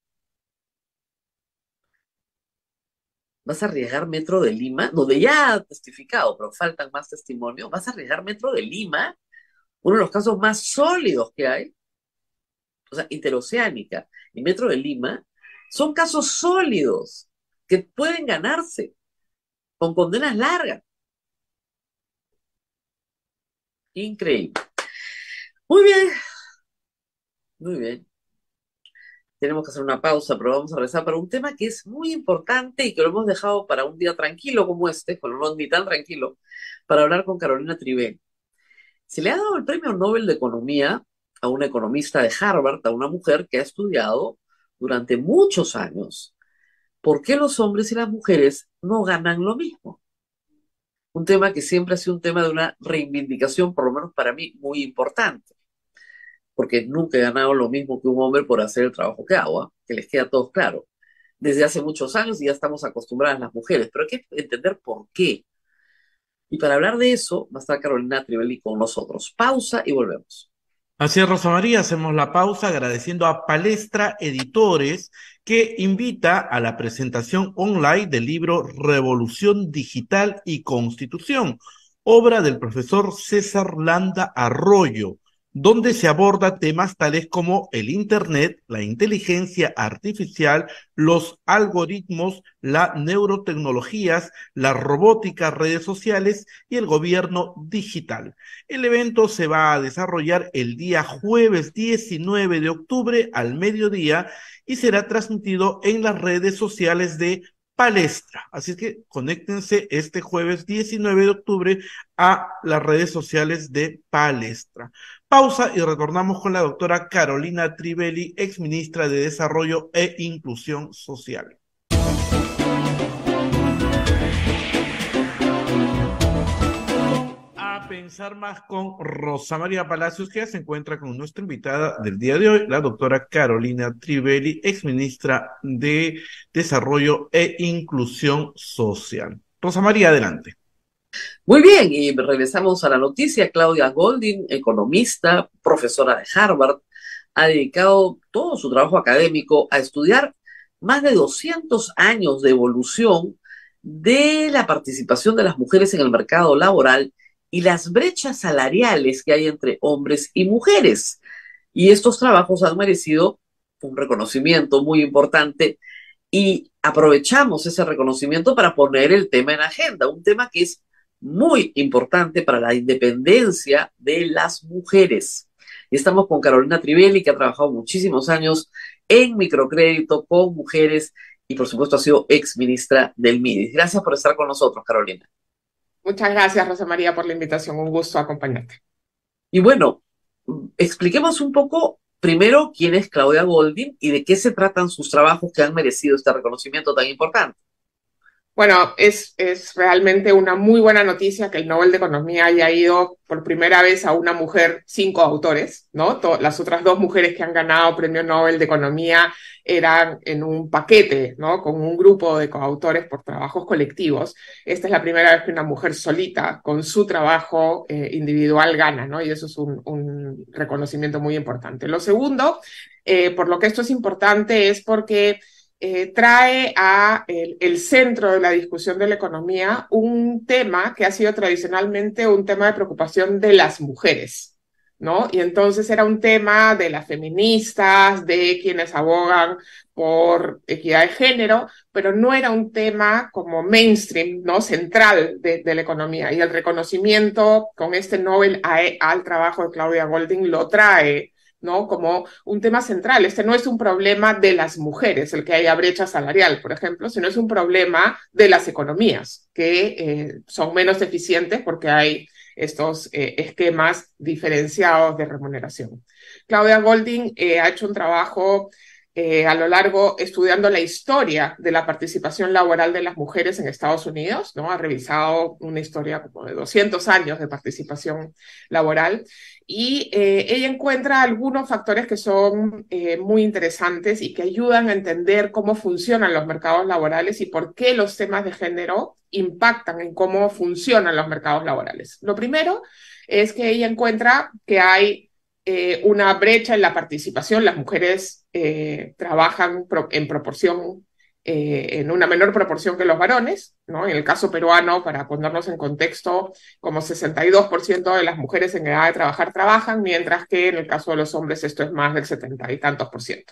¿Vas a arriesgar Metro de Lima, donde ya ha testificado, pero faltan más testimonios? ¿Vas a arriesgar Metro de Lima, uno de los casos más sólidos que hay? O sea, Interoceánica y Metro de Lima son casos sólidos que pueden ganarse con condenas largas. Increíble. Muy bien, muy bien. Tenemos que hacer una pausa, pero vamos a regresar para un tema que es muy importante y que lo hemos dejado para un día tranquilo como este, bueno, no ni tan tranquilo, para hablar con Carolina Trivel. Se le ha dado el premio Nobel de Economía a una economista de Harvard, a una mujer que ha estudiado durante muchos años por qué los hombres y las mujeres no ganan lo mismo. Un tema que siempre ha sido un tema de una reivindicación, por lo menos para mí, muy importante, porque nunca he ganado lo mismo que un hombre por hacer el trabajo que hago, que les queda a todos claro. Desde hace muchos años y ya estamos acostumbradas las mujeres, pero hay que entender por qué. Y para hablar de eso va a estar Carolina Trivelli con nosotros. Pausa y volvemos. Así es, Rosa María, hacemos la pausa agradeciendo a Palestra Editores que invita a la presentación online del libro Revolución Digital y Constitución, obra del profesor César Landa Arroyo, donde se aborda temas tales como el Internet, la inteligencia artificial, los algoritmos, las neurotecnologías, la robótica, redes sociales y el gobierno digital. El evento se va a desarrollar el día jueves 19 de octubre al mediodía y será transmitido en las redes sociales de Palestra. Así es que conéctense este jueves 19 de octubre a las redes sociales de Palestra. Pausa y retornamos con la doctora Carolina Trivelli, exministra de Desarrollo e Inclusión Social. Pensar más con Rosa María Palacios, que ya se encuentra con nuestra invitada del día de hoy, la doctora Carolina Trivelli, exministra de Desarrollo e Inclusión Social. Rosa María, adelante. Muy bien, y regresamos a la noticia. Claudia Goldin, economista, profesora de Harvard, ha dedicado todo su trabajo académico a estudiar más de 200 años de evolución de la participación de las mujeres en el mercado laboral y las brechas salariales que hay entre hombres y mujeres. Y estos trabajos han merecido un reconocimiento muy importante y aprovechamos ese reconocimiento para poner el tema en agenda, un tema que es muy importante para la independencia de las mujeres. Y estamos con Carolina Trivelli, que ha trabajado muchísimos años en microcrédito con mujeres y por supuesto ha sido ex ministra del MIDIS. Gracias por estar con nosotros, Carolina. Muchas gracias, Rosa María, por la invitación. Un gusto acompañarte. Y bueno, expliquemos un poco primero quién es Claudia Goldin y de qué se tratan sus trabajos que han merecido este reconocimiento tan importante. Bueno, es realmente una muy buena noticia que el Nobel de Economía haya ido por primera vez a una mujer sin coautores, ¿no? Las otras dos mujeres que han ganado Premio Nobel de Economía eran en un paquete, ¿no? Con un grupo de coautores por trabajos colectivos. Esta es la primera vez que una mujer solita, con su trabajo individual, gana, ¿no? Y eso es un reconocimiento muy importante. Lo segundo, por lo que esto es importante, es porque trae a el centro de la discusión de la economía un tema que ha sido tradicionalmente un tema de preocupación de las mujeres, ¿no? Y entonces era un tema de las feministas, de quienes abogan por equidad de género, pero no era un tema como mainstream, ¿no? Central de la economía. Y el reconocimiento con este Nobel al trabajo de Claudia Goldin lo trae, ¿no? Como un tema central. Este no es un problema de las mujeres, el que haya brecha salarial, por ejemplo, sino es un problema de las economías, que son menos eficientes porque hay estos esquemas diferenciados de remuneración. Claudia Goldin ha hecho un trabajo a lo largo estudiando la historia de la participación laboral de las mujeres en Estados Unidos, ¿no? Ha revisado una historia como de 200 años de participación laboral y ella encuentra algunos factores que son muy interesantes y que ayudan a entender cómo funcionan los mercados laborales y por qué los temas de género impactan en cómo funcionan los mercados laborales. Lo primero es que ella encuentra que hay una brecha en la participación. Las mujeres trabajan en proporción, en una menor proporción que los varones, ¿no? En el caso peruano, para ponernos en contexto, como 62% de las mujeres en edad de trabajar trabajan, mientras que en el caso de los hombres esto es más del 70 y tantos por ciento.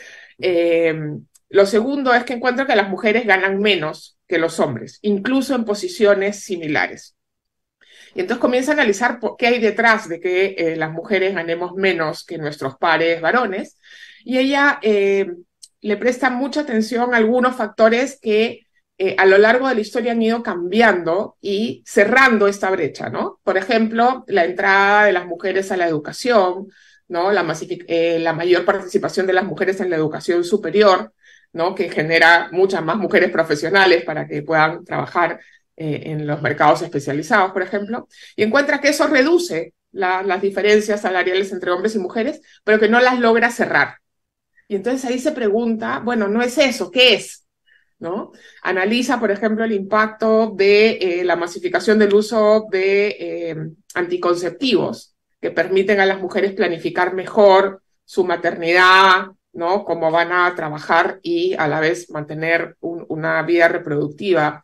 Lo segundo es que encuentro que las mujeres ganan menos que los hombres, incluso en posiciones similares. Y entonces comienza a analizar qué hay detrás de que las mujeres ganemos menos que nuestros pares varones. Y ella le presta mucha atención a algunos factores que a lo largo de la historia han ido cambiando y cerrando esta brecha, ¿no? Por ejemplo, la entrada de las mujeres a la educación, ¿no? La mayor participación de las mujeres en la educación superior, ¿no? Que genera muchas más mujeres profesionales para que puedan trabajar en los mercados especializados, por ejemplo, y encuentra que eso reduce las diferencias salariales entre hombres y mujeres, pero que no las logra cerrar. Y entonces ahí se pregunta, bueno, no es eso, ¿qué es? ¿No? Analiza, por ejemplo, el impacto de la masificación del uso de anticonceptivos que permiten a las mujeres planificar mejor su maternidad, ¿no? Cómo van a trabajar y a la vez mantener una vida reproductiva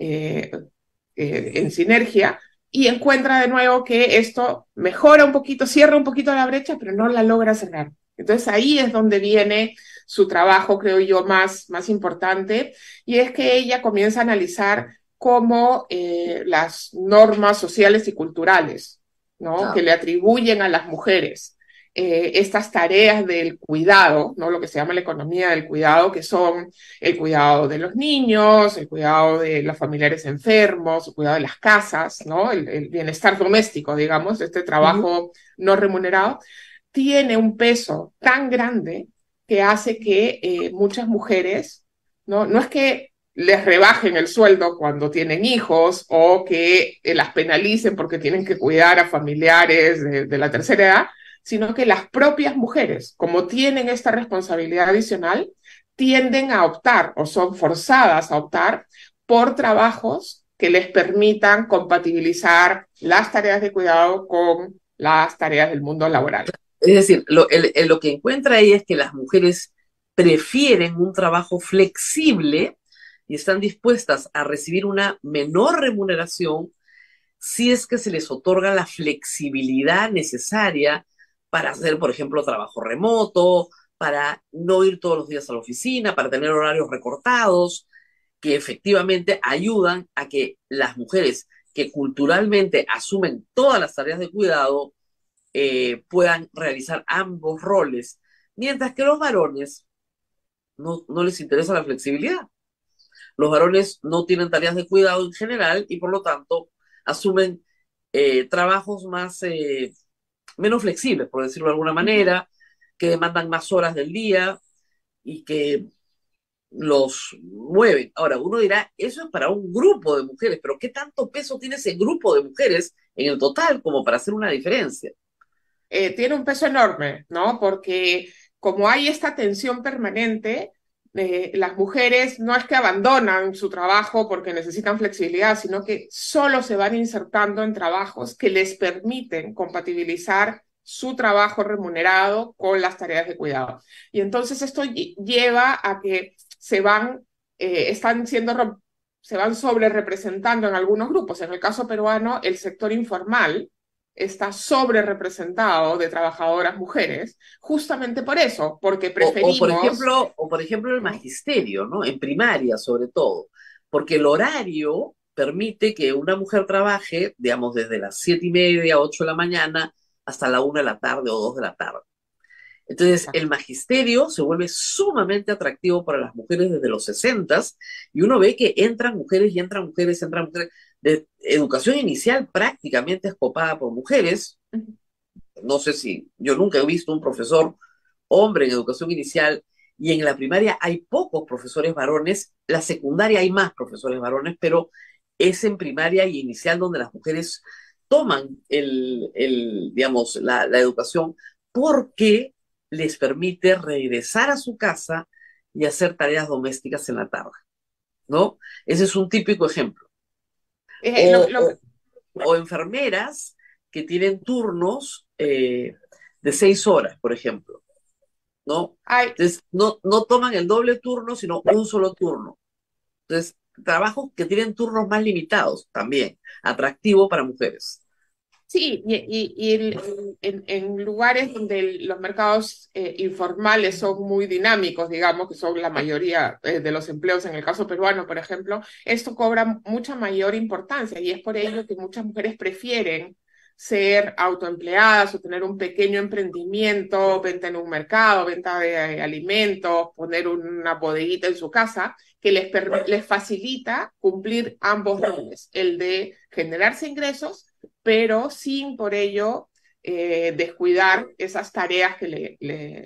en sinergia, y encuentra de nuevo que esto mejora un poquito, cierra un poquito la brecha, pero no la logra cerrar. Entonces ahí es donde viene su trabajo, creo yo, más importante, y es que ella comienza a analizar cómo las normas sociales y culturales, ¿no? Que le atribuyen a las mujeres estas tareas del cuidado, ¿no? Lo que se llama la economía del cuidado, que son el cuidado de los niños, el cuidado de los familiares enfermos, el cuidado de las casas, ¿no? El bienestar doméstico, digamos, este trabajo no remunerado, tiene un peso tan grande que hace que muchas mujeres, no es que les rebajen el sueldo cuando tienen hijos o que las penalicen porque tienen que cuidar a familiares de la tercera edad, sino que las propias mujeres, como tienen esta responsabilidad adicional, tienden a optar o son forzadas a optar por trabajos que les permitan compatibilizar las tareas de cuidado con las tareas del mundo laboral. Es decir, lo que encuentra ella es que las mujeres prefieren un trabajo flexible y están dispuestas a recibir una menor remuneración si es que se les otorga la flexibilidad necesaria para hacer, por ejemplo, trabajo remoto, para no ir todos los días a la oficina, para tener horarios recortados, que efectivamente ayudan a que las mujeres que culturalmente asumen todas las tareas de cuidado puedan realizar ambos roles, mientras que los varones no les interesa la flexibilidad. Los varones no tienen tareas de cuidado en general y por lo tanto asumen trabajos menos flexibles, por decirlo de alguna manera, que demandan más horas del día y que los mueven. Ahora, uno dirá, eso es para un grupo de mujeres, pero ¿qué tanto peso tiene ese grupo de mujeres en el total como para hacer una diferencia? Tiene un peso enorme, ¿no? Porque como hay esta tensión permanente, las mujeres no es que abandonan su trabajo porque necesitan flexibilidad, sino que solo se van insertando en trabajos que les permiten compatibilizar su trabajo remunerado con las tareas de cuidado. Y entonces esto lleva a que se van sobre representando en algunos grupos. En el caso peruano, el sector informal está sobre representado de trabajadoras mujeres, justamente por eso, porque O por ejemplo el ¿no? magisterio, ¿no? En primaria sobre todo, porque el horario permite que una mujer trabaje, digamos, desde las 7:30, 8 de la mañana, hasta la 1 de la tarde o 2 de la tarde. Entonces, el Exacto. magisterio se vuelve sumamente atractivo para las mujeres desde los 60 y uno ve que entran mujeres y entran mujeres, entran mujeres. De educación inicial prácticamente es copada por mujeres. No sé si, yo nunca he visto un profesor hombre en educación inicial y en la primaria hay pocos profesores varones, la secundaria hay más profesores varones, pero es en primaria y inicial donde las mujeres toman digamos, la educación porque les permite regresar a su casa y hacer tareas domésticas en la tarde, ¿no? Ese es un típico ejemplo. Eh, lo, O, lo, o, o enfermeras que tienen turnos de 6 horas, por ejemplo, ¿no? hay, Entonces, no toman el doble turno, sino un solo turno. Entonces, trabajos que tienen turnos más limitados también, atractivo para mujeres. Sí, en lugares donde los mercados informales son muy dinámicos, digamos, que son la mayoría de los empleos, en el caso peruano, por ejemplo, esto cobra mucha mayor importancia y es por ello que muchas mujeres prefieren ser autoempleadas o tener un pequeño emprendimiento, venta en un mercado, venta de alimentos, poner una bodeguita en su casa, que les facilita cumplir ambos roles, el de generarse ingresos pero sin por ello descuidar esas tareas que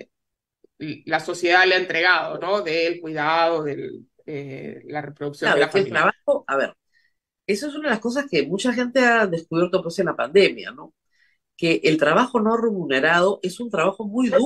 la sociedad le ha entregado, ¿no? Del cuidado, de la reproducción de Claro, la es que el familia. trabajo, a ver, eso es una de las cosas que mucha gente ha descubierto pues en la pandemia, ¿no? Que el trabajo no remunerado es un trabajo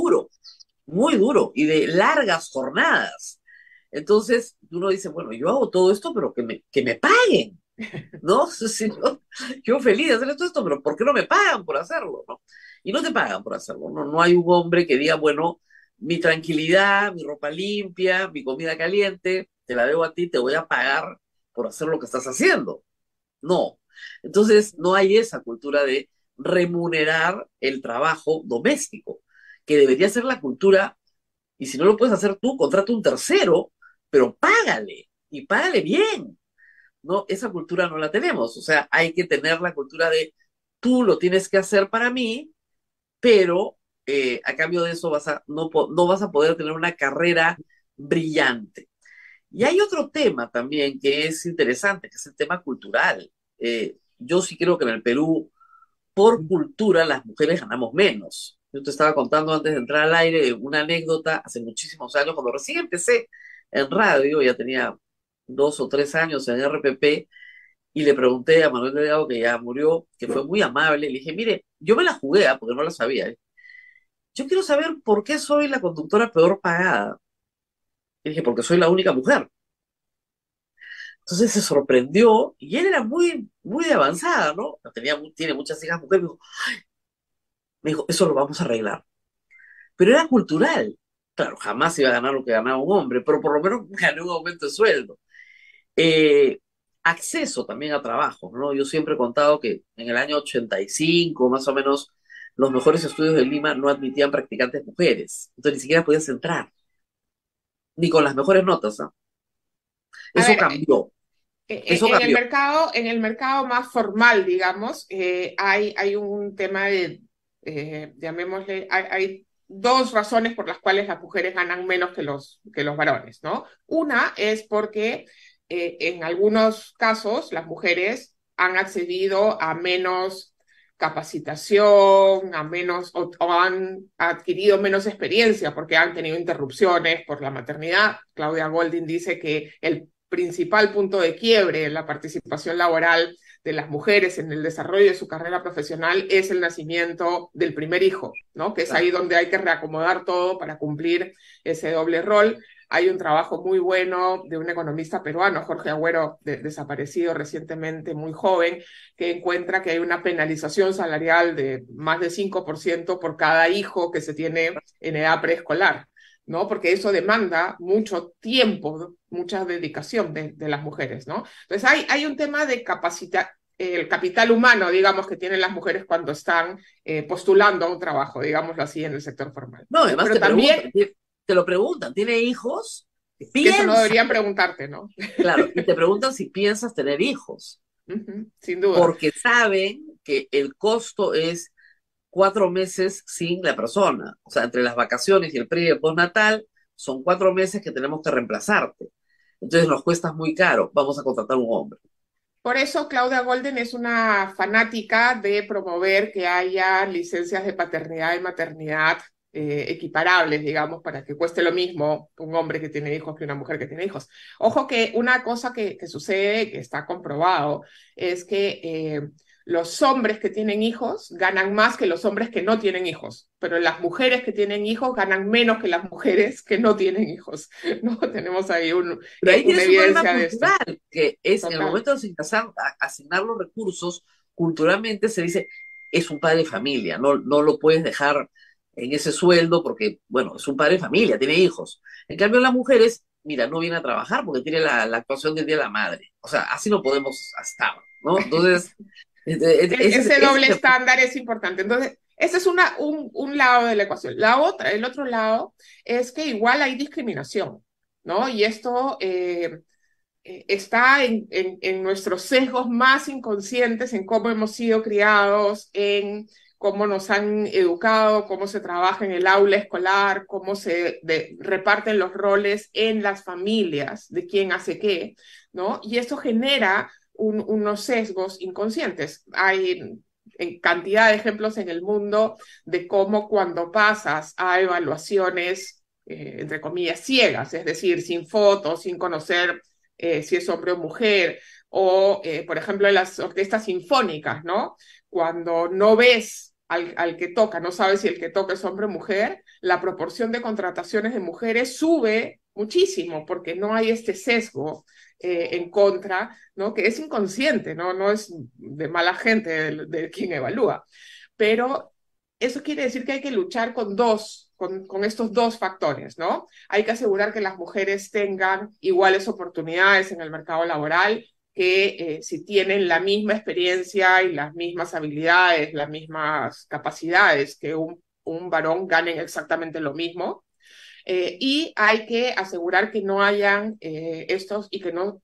muy duro y de largas jornadas. Entonces, uno dice, bueno, yo hago todo esto, pero que me paguen, ¿no? Si no, yo feliz de hacer todo esto, pero ¿por qué no me pagan por hacerlo, no? Y no te pagan por hacerlo, ¿no? No hay un hombre que diga, bueno, mi tranquilidad, mi ropa limpia, mi comida caliente, te la debo a ti, te voy a pagar por hacer lo que estás haciendo. No. Entonces, no hay esa cultura de remunerar el trabajo doméstico, que debería ser la cultura, y si no lo puedes hacer tú, contrata un tercero, pero págale, y págale bien, ¿no? Esa cultura no la tenemos, o sea, hay que tener la cultura de tú lo tienes que hacer para mí, pero a cambio de eso no vas a poder tener una carrera brillante. Y hay otro tema también que es interesante, que es el tema cultural. Yo sí creo que en el Perú, por cultura, las mujeres ganamos menos. Yo te estaba contando antes de entrar al aire una anécdota hace muchísimos años, cuando recién empecé en radio, ya tenía 2 o 3 años en RPP, y le pregunté a Manuel Delgado, que ya murió, que fue muy amable, le dije, mire, yo me la jugué, porque no la sabía. Yo quiero saber por qué soy la conductora peor pagada. Y dije, porque soy la única mujer. Entonces se sorprendió y él era muy, muy de avanzada, ¿no? Tiene muchas hijas mujeres. Me dijo, eso lo vamos a arreglar. Pero era cultural. Claro, jamás iba a ganar lo que ganaba un hombre, pero por lo menos gané un aumento de sueldo. Eh, Acceso también a trabajo, ¿no? Yo siempre he contado que en el año 85, más o menos, los mejores estudios de Lima no admitían practicantes mujeres. Entonces ni siquiera podías entrar, ni con las mejores notas, ¿no? A Eso ver, cambió, eso cambió. en el mercado más formal, digamos, hay un tema de, llamémosle, hay dos razones por las cuales las mujeres ganan menos que los varones, ¿no? Una es porque en algunos casos las mujeres han accedido a menos capacitación, o han adquirido menos experiencia porque han tenido interrupciones por la maternidad. Claudia Goldin dice que el principal punto de quiebre en la participación laboral de las mujeres en el desarrollo de su carrera profesional es el nacimiento del primer hijo, ¿no? Que es ahí donde hay que reacomodar todo para cumplir ese doble rol. Hay un trabajo muy bueno de un economista peruano, Jorge Agüero, desaparecido recientemente, muy joven, que encuentra que hay una penalización salarial de más de 5% por cada hijo que se tiene en edad preescolar, ¿no? Porque eso demanda mucho tiempo, mucha dedicación de las mujeres, ¿no? Entonces hay un tema de el capital humano, digamos, que tienen las mujeres cuando están postulando a un trabajo, digámoslo así, en el sector formal. No, además Pero también, te lo preguntan, ¿tiene hijos? que eso no Piensa, deberían preguntarte, ¿no? claro, y te preguntan si piensas tener hijos, Sin duda. porque saben que el costo es 4 meses sin la persona. O sea, entre las vacaciones y el pre y el postnatal, son 4 meses que tenemos que reemplazarte. Entonces nos cuesta muy caro, vamos a contratar un hombre. Por eso Claudia Golden es una fanática de promover que haya licencias de paternidad y maternidad equiparables, digamos, para que cueste lo mismo un hombre que tiene hijos que una mujer que tiene hijos. Ojo que una cosa que sucede, que está comprobado, es que los hombres que tienen hijos ganan más que los hombres que no tienen hijos, pero las mujeres que tienen hijos ganan menos que las mujeres que no tienen hijos. ¿No? Tenemos ahí Pero ahí una tienes un problema evidencia de esto. cultural, que es en el Total. momento de asignar los recursos, culturalmente se dice, es un padre de familia, no lo puedes dejar en ese sueldo porque, bueno, es un padre de familia, tiene hijos. En cambio, las mujeres, mira, no viene a trabajar porque tiene la actuación del Día de la Madre. O sea, así no podemos estar, ¿no? Entonces, Ese doble ese- estándar es importante. Entonces, ese es un lado de la ecuación. El otro lado es que igual hay discriminación, ¿no? Y esto está en nuestros sesgos más inconscientes, en cómo hemos sido criados, en cómo nos han educado, cómo se trabaja en el aula escolar, cómo se reparten los roles en las familias, de quién hace qué, ¿no? Y esto genera unos sesgos inconscientes. Hay en cantidad de ejemplos en el mundo de cómo cuando pasas a evaluaciones, entre comillas, ciegas, es decir, sin fotos, sin conocer si es hombre o mujer, o por ejemplo en las orquestas sinfónicas, ¿no? Cuando no ves al que toca, no sabes si el que toca es hombre o mujer, la proporción de contrataciones de mujeres sube muchísimo porque no hay este sesgo en contra, ¿no? Que es inconsciente, ¿no? No es de mala gente de quien evalúa. Pero eso quiere decir que hay que luchar con estos dos factores, ¿no? Hay que asegurar que las mujeres tengan iguales oportunidades en el mercado laboral, que si tienen la misma experiencia y las mismas habilidades, las mismas capacidades que un varón, ganen exactamente lo mismo. Y hay que asegurar que no hayan estos y que no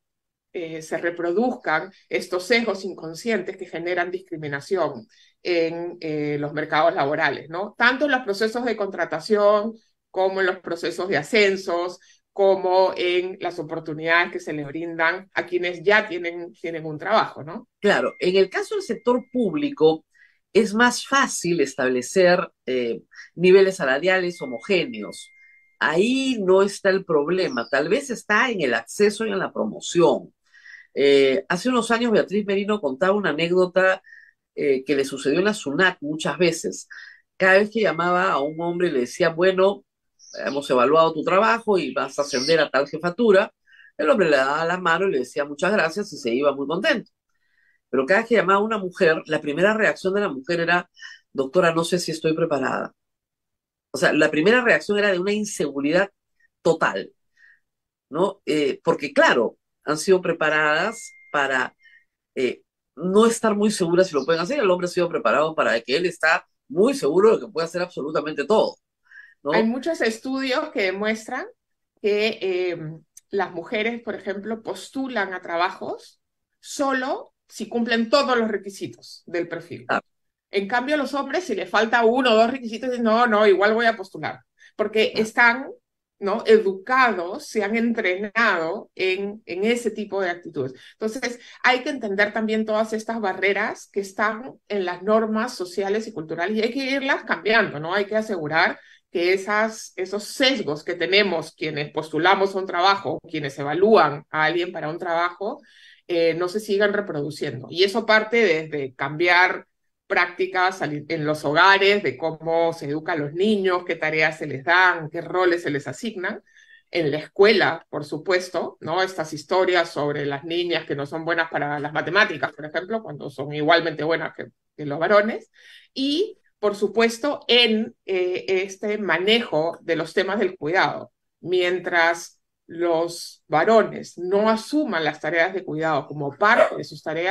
se reproduzcan estos sesgos inconscientes que generan discriminación en los mercados laborales, ¿no? Tanto en los procesos de contratación como en los procesos de ascensos, como en las oportunidades que se le brindan a quienes ya tienen un trabajo, ¿no? claro, en el caso del sector público es más fácil establecer niveles salariales homogéneos. Ahí no está el problema, tal vez está en el acceso y en la promoción. Hace unos años Beatriz Merino contaba una anécdota que le sucedió en la SUNAT muchas veces. Cada vez que llamaba a un hombre y le decía, bueno, hemos evaluado tu trabajo y vas a ascender a tal jefatura, el hombre le daba la mano y le decía muchas gracias y se iba muy contento. Pero cada vez que llamaba a una mujer, la primera reacción de la mujer era, doctora, no sé si estoy preparada. O sea, la primera reacción era de una inseguridad total, ¿no? Porque claro, han sido preparadas para eh, no estar muy seguras si lo pueden hacer. El hombre ha sido preparado para que él está muy seguro de que puede hacer absolutamente todo, Hay ¿no? muchos estudios que demuestran que las mujeres, por ejemplo, postulan a trabajos solo si cumplen todos los requisitos del perfil. Ah, En cambio, a los hombres, si le falta uno o dos requisitos, dicen, no, igual voy a postular, porque ah, están, ¿no? Educados, se han entrenado en ese tipo de actitudes. Entonces, hay que entender también todas estas barreras que están en las normas sociales y culturales y hay que irlas cambiando, ¿no? Hay que asegurar que esos sesgos que tenemos quienes postulamos a un trabajo, quienes evalúan a alguien para un trabajo, no se sigan reproduciendo. Y eso parte desde cambiar prácticas en los hogares, de cómo se educa a los niños, qué tareas se les dan, qué roles se les asignan. En la escuela, por supuesto, ¿no? Estas historias sobre las niñas que no son buenas para las matemáticas, por ejemplo, cuando son igualmente buenas que los varones. Y, por supuesto, en este manejo de los temas del cuidado. Mientras los varones no asuman las tareas de cuidado como parte de sus tareas,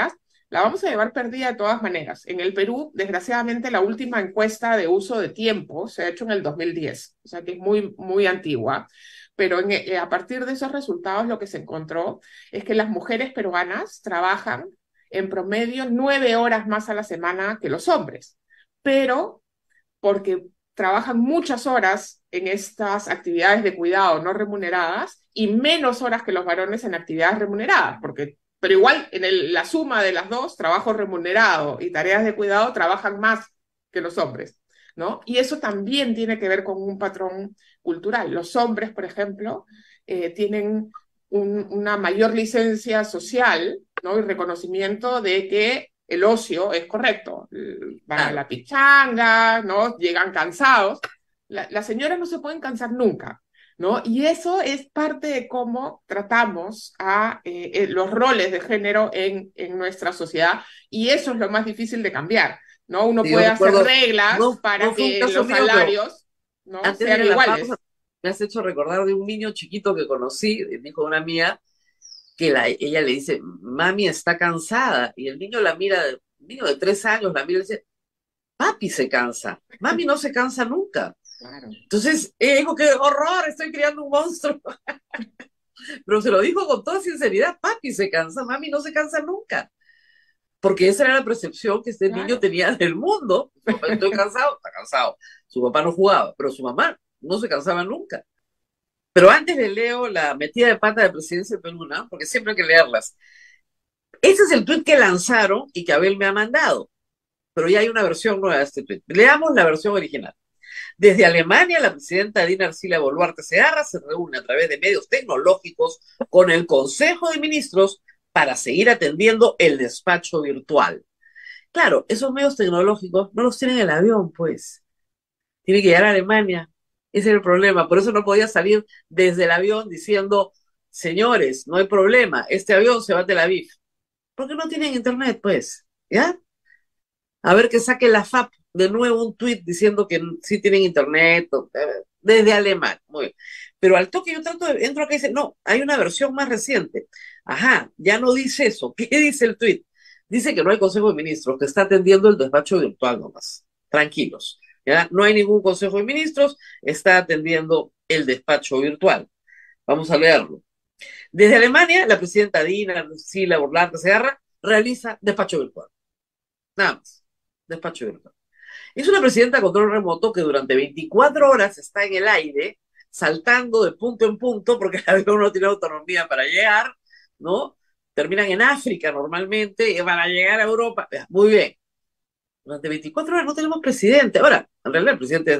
la vamos a llevar perdida de todas maneras. En el Perú, desgraciadamente, la última encuesta de uso de tiempo se ha hecho en el 2010, o sea que es muy, muy antigua, pero a partir de esos resultados lo que se encontró es que las mujeres peruanas trabajan en promedio 9 horas más a la semana que los hombres, pero porque trabajan muchas horas en estas actividades de cuidado no remuneradas y menos horas que los varones en actividades remuneradas, pero igual en la suma de las dos, trabajo remunerado y tareas de cuidado, trabajan más que los hombres, ¿no? Y eso también tiene que ver con un patrón cultural. Los hombres, por ejemplo, tienen una mayor licencia social, ¿no? Y reconocimiento de que el ocio es correcto. Van a la pichanga, ¿no? Llegan cansados. Las señoras no se pueden cansar nunca, ¿no? Y eso es parte de cómo tratamos a los roles de género en nuestra sociedad, y eso es lo más difícil de cambiar, ¿no? Uno puede hacer reglas para que los salarios, ¿no? sean iguales. Pausa, me has hecho recordar de un niño chiquito que conocí, el hijo de una amiga, que ella le dice, mami está cansada, y el niño la mira, el niño de 3 años la mira y le dice, papi se cansa, mami no se cansa nunca. Claro. Entonces, dijo, qué horror, estoy criando un monstruo. Pero se lo dijo con toda sinceridad, papi se cansa, mami no se cansa nunca. Porque esa era la percepción que este niño tenía del mundo. Estoy cansado, está cansado. Su papá no jugaba, pero su mamá no se cansaba nunca. Pero antes le leo la metida de pata de Presidencia de Perú, ¿no? Porque siempre hay que leerlas. Ese es el tuit que lanzaron y que Abel me ha mandado. Pero ya hay una versión nueva de este tuit. Leamos la versión original. Desde Alemania, la presidenta Dina Ercilla Boluarte Segarra se reúne a través de medios tecnológicos con el Consejo de Ministros para seguir atendiendo el despacho virtual. Claro, esos medios tecnológicos no los tienen en el avión, pues. Tiene que llegar a Alemania. Ese es el problema. Por eso no podía salir desde el avión diciendo, señores, no hay problema, este avión se va a Tel Aviv. Porque no tienen internet, pues. ¿Ya? A ver que saque la FAP de nuevo un tuit diciendo que sí tienen internet desde Alemania. Muy bien. Pero al toque yo entro acá y dice, no, hay una versión más reciente. Ajá, ya no dice eso. ¿Qué dice el tuit? Dice que no hay Consejo de Ministros, que está atendiendo el despacho virtual nomás. Tranquilos. ¿Ya? No hay ningún Consejo de Ministros, está atendiendo el despacho virtual. Vamos a leerlo. Desde Alemania, la presidenta Dina Ercilla Boluarte Segarra realiza despacho virtual. Nada más. Despacho virtual. Es una presidenta de control remoto que durante 24 horas está en el aire, saltando de punto en punto, porque el avión no tiene autonomía para llegar, ¿no? Terminan en África normalmente, y para llegar a Europa. Muy bien. Durante 24 horas no tenemos presidente. Ahora, en realidad el presidente es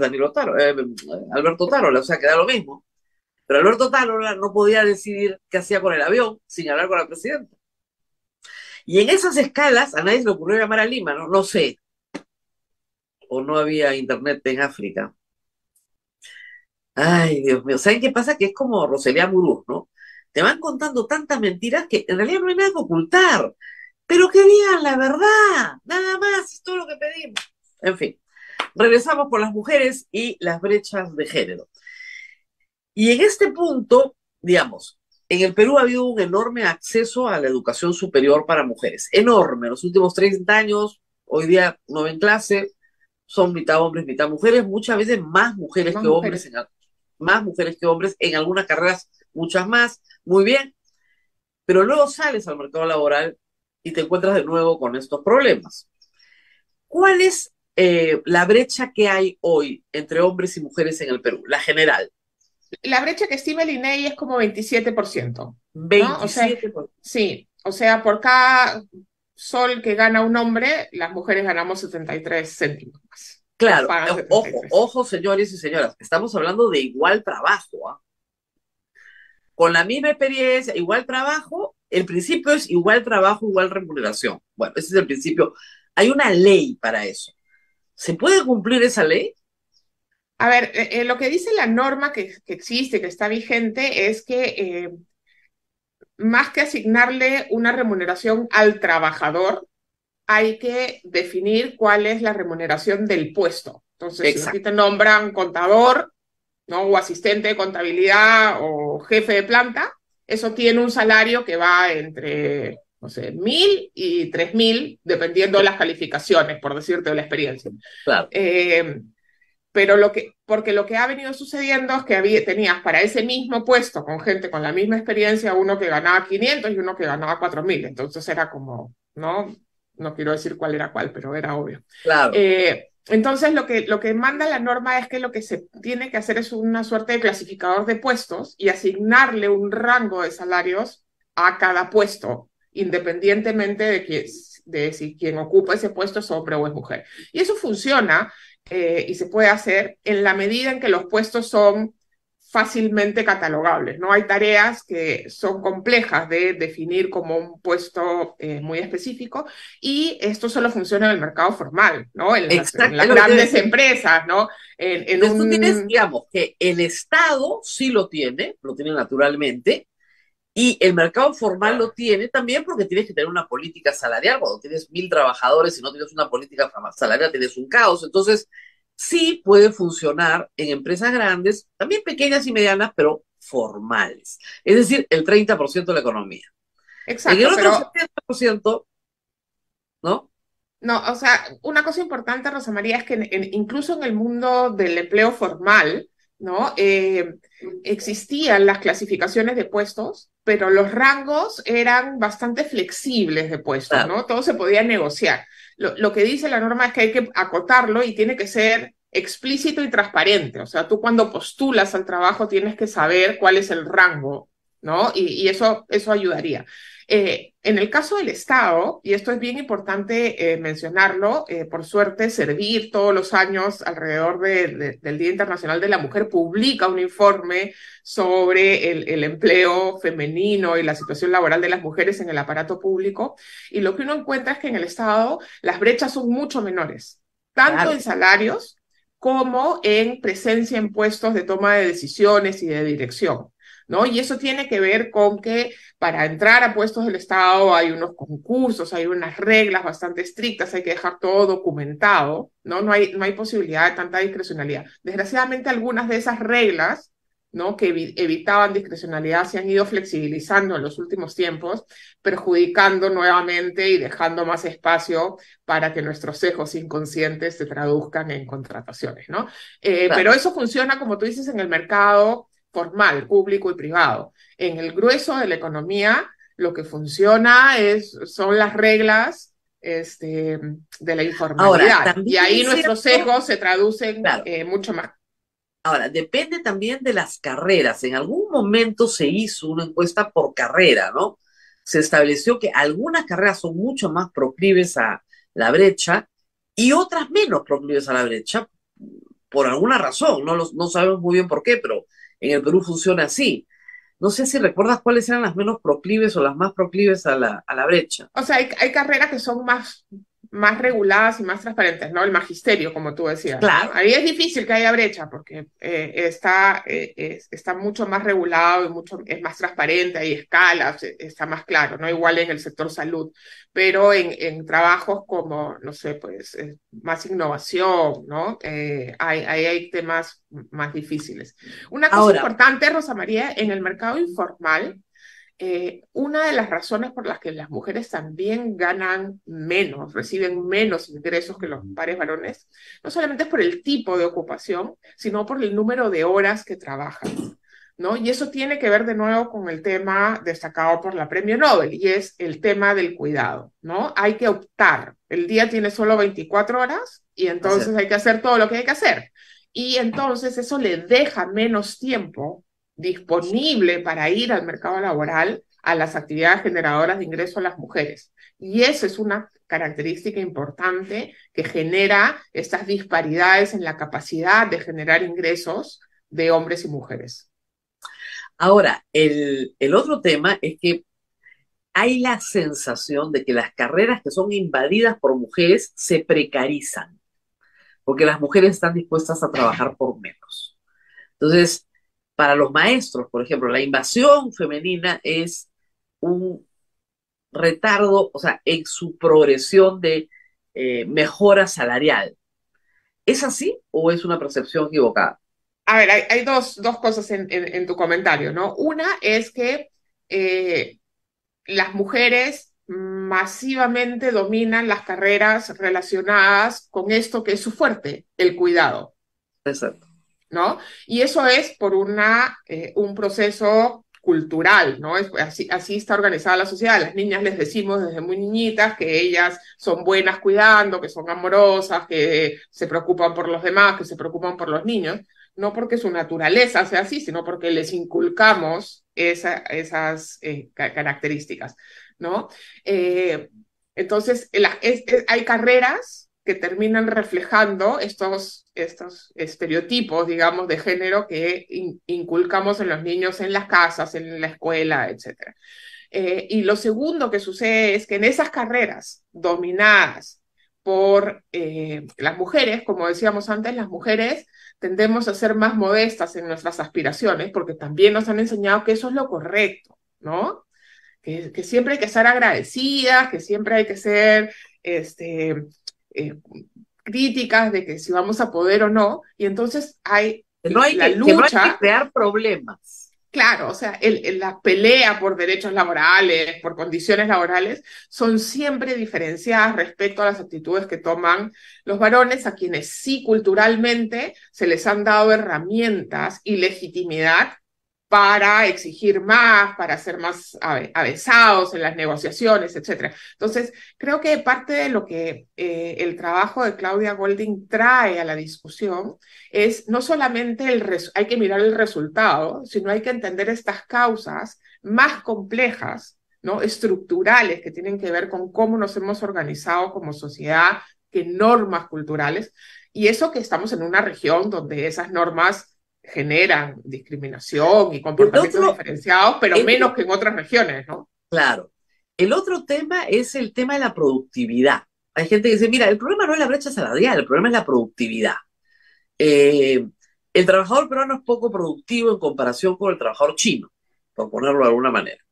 Alberto Tarola, o sea, que da lo mismo. Pero Alberto Tarola no podía decidir qué hacía con el avión sin hablar con la presidenta. Y en esas escalas a nadie se le ocurrió llamar a Lima, ¿no? No sé. O no había internet en África. Ay, Dios mío. ¿Saben qué pasa? Que es como Rosalía Murús, ¿no? Te van contando tantas mentiras que en realidad no hay nada que ocultar. Pero que digan la verdad. Nada más, es todo lo que pedimos. En fin. Regresamos con las mujeres y las brechas de género. Y en este punto, digamos, en el Perú ha habido un enorme acceso a la educación superior para mujeres. Enorme. En los últimos 30 años, hoy día no ven clase, son mitad hombres, mitad mujeres, muchas veces más mujeres que hombres, más mujeres que hombres, en algunas carreras muchas más, muy bien, pero luego sales al mercado laboral y te encuentras de nuevo con estos problemas. ¿Cuál es la brecha que hay hoy entre hombres y mujeres en el Perú, la general? La brecha que estima el INEGI es como 27%. ¿no? 27%. Sí, o sea, por cada sol que gana un hombre, las mujeres ganamos 73 céntimos más. Claro, ojo, señores y señoras, estamos hablando de igual trabajo, ¿ah? Con la misma experiencia, igual trabajo, el principio es igual trabajo, igual remuneración. Bueno, ese es el principio. Hay una ley para eso. ¿Se puede cumplir esa ley? A ver, lo que dice la norma que existe, que está vigente, es que más que asignarle una remuneración al trabajador, hay que definir cuál es la remuneración del puesto. Entonces, si a ti te nombran contador, ¿no? O asistente de contabilidad o jefe de planta, eso tiene un salario que va entre no sé, 1.000 y 3.000, dependiendo de las calificaciones, por decirte, de la experiencia. Claro. Pero porque lo que ha venido sucediendo es que tenías para ese mismo puesto, con gente con la misma experiencia, uno que ganaba 500 y uno que ganaba 4.000. Entonces era como, no quiero decir cuál era cuál, pero era obvio. Claro. Entonces lo que manda la norma es que lo que se tiene que hacer es una suerte de clasificador de puestos y asignarle un rango de salarios a cada puesto, independientemente de si quien ocupa ese puesto es hombre o es mujer. Y eso funciona y se puede hacer en la medida en que los puestos son fácilmente catalogables, ¿no? Hay tareas que son complejas de definir como un puesto muy específico y esto solo funciona en el mercado formal, ¿no? En las grandes empresas, ¿no? Entonces tú tienes, digamos, que el Estado sí lo tiene naturalmente, y el mercado formal lo tiene también porque tienes que tener una política salarial. Cuando tienes 1.000 trabajadores y no tienes una política salarial, tienes un caos. Entonces, sí puede funcionar en empresas grandes, también pequeñas y medianas, pero formales. Es decir, el 30% de la economía. Exacto, en el otro 70%, ¿no? No, o sea, una cosa importante, Rosa María, es que incluso en el mundo del empleo formal, ¿no? Existían las clasificaciones de puestos, pero los rangos eran bastante flexibles de puestos, claro, ¿no? Todo se podía negociar. Lo que dice la norma es que hay que acotarlo y tiene que ser explícito y transparente. O sea, tú cuando postulas al trabajo tienes que saber cuál es el rango, ¿no? Y eso ayudaría. En el caso del Estado, y esto es bien importante mencionarlo, por suerte, Servir todos los años alrededor del Día Internacional de la Mujer publica un informe sobre el empleo femenino y la situación laboral de las mujeres en el aparato público, y lo que uno encuentra es que en el Estado las brechas son mucho menores, tanto claro, en salarios como en presencia en puestos de toma de decisiones y de dirección, ¿no? Y eso tiene que ver con que para entrar a puestos del Estado hay unos concursos, hay unas reglas bastante estrictas, hay que dejar todo documentado, ¿no? No hay posibilidad de tanta discrecionalidad. Desgraciadamente algunas de esas reglas, ¿no?, que evitaban discrecionalidad se han ido flexibilizando en los últimos tiempos, perjudicando nuevamente y dejando más espacio para que nuestros sesgos inconscientes se traduzcan en contrataciones, ¿no? Claro. Pero eso funciona, como tú dices, en el mercado formal, público y privado. En el grueso de la economía, lo que funciona son las reglas de la informalidad. Ahora, y ahí nuestros sesgos se traducen claro, mucho más. Ahora, depende también de las carreras. En algún momento se hizo una encuesta por carrera, ¿no? Se estableció que algunas carreras son mucho más proclives a la brecha y otras menos proclives a la brecha, por alguna razón. No sabemos muy bien por qué, pero en el Perú funciona así. No sé si recuerdas cuáles eran las menos proclives o las más proclives a la brecha. O sea, hay carreras que son más reguladas y más transparentes, ¿no? El magisterio, como tú decías. Claro. ¿No? Ahí es difícil que haya brecha porque está mucho más regulado y es más transparente, hay escalas, está más claro, ¿no? Igual en el sector salud, pero en trabajos como, no sé, pues más innovación, ¿no? Hay temas más difíciles. Una cosa importante, Rosa María, en el mercado informal, una de las razones por las que las mujeres también ganan menos, reciben menos ingresos que los pares varones, no solamente es por el tipo de ocupación, sino por el número de horas que trabajan, ¿no? Y eso tiene que ver de nuevo con el tema destacado por la Premio Nobel, y es el tema del cuidado, ¿no? Hay que optar. El día tiene solo 24 horas y entonces hay que hacer todo lo que hay que hacer. Y entonces eso le deja menos tiempo disponible para ir al mercado laboral a las actividades generadoras de ingreso a las mujeres. Y eso es una característica importante que genera estas disparidades en la capacidad de generar ingresos de hombres y mujeres. Ahora, el otro tema es que hay la sensación de que las carreras que son invadidas por mujeres se precarizan, porque las mujeres están dispuestas a trabajar por menos. Entonces, para los maestros, por ejemplo, la invasión femenina es un retardo, o sea, en su progresión de mejora salarial. ¿Es así o es una percepción equivocada? A ver, hay dos cosas en tu comentario, ¿no? Una es que las mujeres masivamente dominan las carreras relacionadas con esto que es su fuerte, el cuidado, Exacto. ¿no? Y eso es por un proceso cultural, ¿no? Así está organizada la sociedad. A las niñas les decimos desde muy niñitas que ellas son buenas cuidando, que son amorosas, que se preocupan por los demás, que se preocupan por los niños, no porque su naturaleza sea así, sino porque les inculcamos esas características, ¿no? Entonces, hay carreras que terminan reflejando estos estereotipos, digamos, de género que inculcamos en los niños en las casas, en la escuela, etc. Y lo segundo que sucede es que en esas carreras dominadas por las mujeres, como decíamos antes, las mujeres tendemos a ser más modestas en nuestras aspiraciones porque también nos han enseñado que eso es lo correcto, ¿no? Que siempre hay que estar agradecidas, que siempre hay que ser eh, críticas de que si vamos a poder o no, y entonces hay Que no hay la que no hay lucha, que crear problemas. claro, o sea, la pelea por derechos laborales, por condiciones laborales, son siempre diferenciadas respecto a las actitudes que toman los varones, a quienes sí culturalmente se les han dado herramientas y legitimidad para exigir más, para ser más avesados en las negociaciones, etc. Entonces, creo que parte de lo que el trabajo de Claudia Goldin trae a la discusión es no solamente hay que mirar el resultado, sino hay que entender estas causas más complejas, ¿no? Estructurales, que tienen que ver con cómo nos hemos organizado como sociedad, qué normas culturales, y eso que estamos en una región donde esas normas generan discriminación y comportamientos diferenciados, pero menos que en otras regiones, ¿no? Claro. El otro tema es el tema de la productividad. Hay gente que dice, mira, el problema no es la brecha salarial, el problema es la productividad. El trabajador peruano es poco productivo en comparación con el trabajador chino, por ponerlo de alguna manera.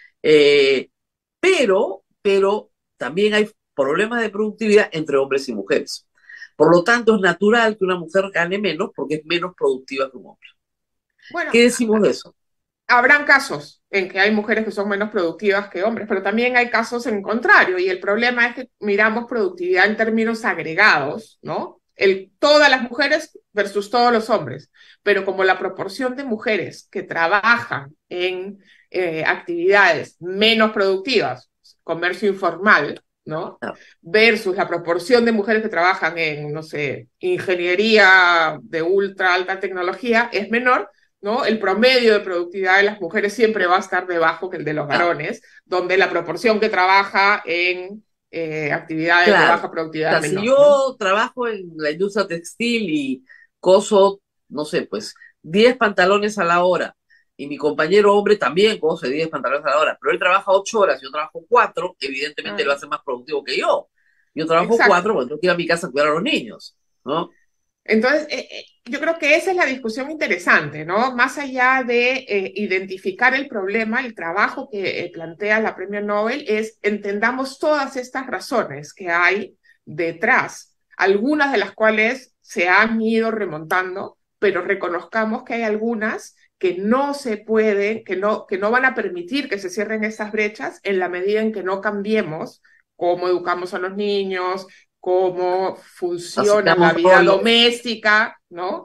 Pero también hay problemas de productividad entre hombres y mujeres. Por lo tanto, es natural que una mujer gane menos porque es menos productiva que un hombre. Bueno, ¿qué decimos de eso? Habrán casos en que hay mujeres que son menos productivas que hombres, pero también hay casos en contrario, y el problema es que miramos productividad en términos agregados, ¿no? Todas las mujeres versus todos los hombres, pero como la proporción de mujeres que trabajan en actividades menos productivas, comercio informal, ¿no? No. Versus la proporción de mujeres que trabajan en, no sé, ingeniería de ultra alta tecnología es menor, ¿no? El promedio de productividad de las mujeres siempre va a estar debajo que el de los varones, donde la proporción que trabaja en actividades de baja productividad es menor. Si yo trabajo en la industria textil y coso, no sé, pues 10 pantalones a la hora, y mi compañero hombre también cose 10 pantalones a la hora, pero él trabaja 8 horas, yo trabajo 4, evidentemente él va a ser más productivo que yo. Yo trabajo 4, bueno, tengo que ir a mi casa a cuidar a los niños, ¿no? Entonces, yo creo que esa es la discusión interesante, ¿no? Más allá de identificar el problema, el trabajo que plantea la Premio Nobel es entendamos todas estas razones que hay detrás, algunas de las cuales se han ido remontando, pero reconozcamos que hay algunas que no se pueden, que no van a permitir que se cierren esas brechas en la medida en que no cambiemos cómo educamos a los niños, cómo funciona la vida doméstica, ¿no?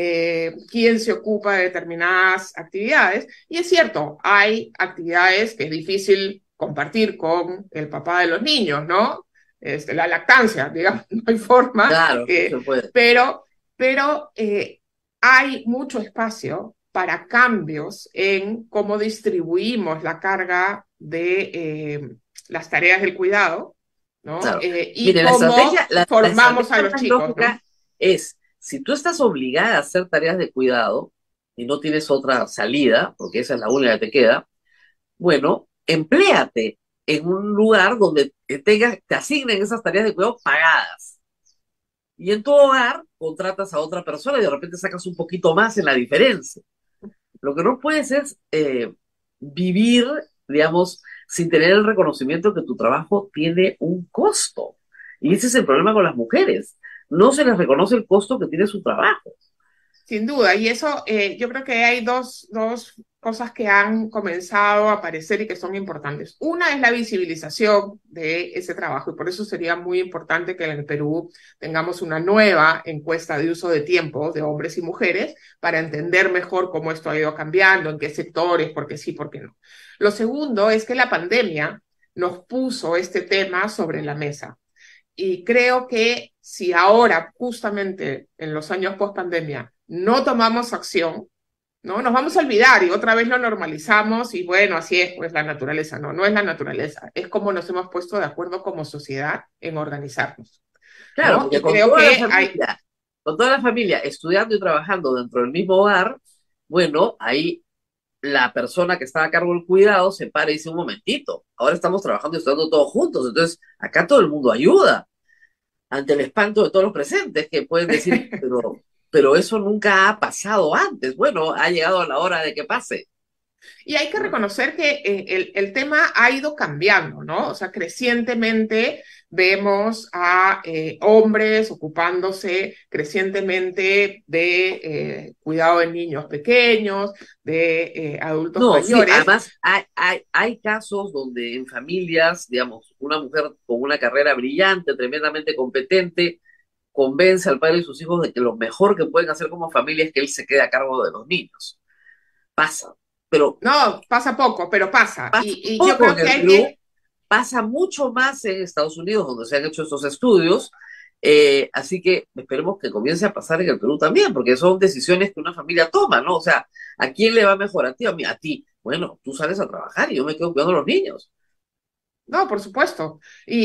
Quién se ocupa de determinadas actividades. Y es cierto, hay actividades que es difícil compartir con el papá de los niños, ¿no? La lactancia, digamos, no hay forma. Claro, no se puede. Pero hay mucho espacio para cambios en cómo distribuimos la carga de las tareas del cuidado, ¿no? Claro. Y Miren, cómo formamos a los chicos, ¿no? Es, si tú estás obligada a hacer tareas de cuidado y no tienes otra salida, porque esa es la única que te queda, bueno, empléate en un lugar donde te asignen esas tareas de cuidado pagadas. Y en tu hogar contratas a otra persona y de repente sacas un poquito más en la diferencia. Lo que no puedes es vivir, digamos, sin tener el reconocimiento que tu trabajo tiene un costo. Y ese es el problema con las mujeres. No se les reconoce el costo que tiene su trabajo. Sin duda, y eso yo creo que hay dos cosas que han comenzado a aparecer y que son importantes. Una es la visibilización de ese trabajo y por eso sería muy importante que en el Perú tengamos una nueva encuesta de uso de tiempo de hombres y mujeres para entender mejor cómo esto ha ido cambiando, en qué sectores, por qué sí, por qué no. Lo segundo es que la pandemia nos puso este tema sobre la mesa. Y creo que si ahora, justamente en los años post pandemia, no tomamos acción, ¿no? Nos vamos a olvidar y otra vez lo normalizamos y bueno, así es, pues la naturaleza. No, no es la naturaleza, es como nos hemos puesto de acuerdo como sociedad en organizarnos, Claro, ¿no? porque Y creo que con toda la familia estudiando y trabajando dentro del mismo hogar, bueno, ahí la persona que está a cargo del cuidado se para y dice un momentito, ahora estamos trabajando y estudiando todos juntos, entonces acá todo el mundo ayuda ante el espanto de todos los presentes que pueden decir, pero eso nunca ha pasado antes. Bueno, ha llegado la hora de que pase. Y hay que reconocer que el tema ha ido cambiando, ¿no? O sea, crecientemente vemos a hombres ocupándose crecientemente de cuidado de niños pequeños, de adultos No, sí, mayores. además hay casos donde en familias, digamos, una mujer con una carrera brillante, tremendamente competente, convence al padre y sus hijos de que lo mejor que pueden hacer como familia es que él se quede a cargo de los niños. Pasa, pero No, pasa poco, pero pasa. pasa Y yo poco creo en que el hay Perú, que... pasa mucho más en Estados Unidos, donde se han hecho estos estudios, así que esperemos que comience a pasar en el Perú también, porque son decisiones que una familia toma, ¿no? O sea, ¿a quién le va mejor? ¿A ti o a mí? A ti. Bueno, tú sales a trabajar y yo me quedo cuidando a los niños. No, por supuesto.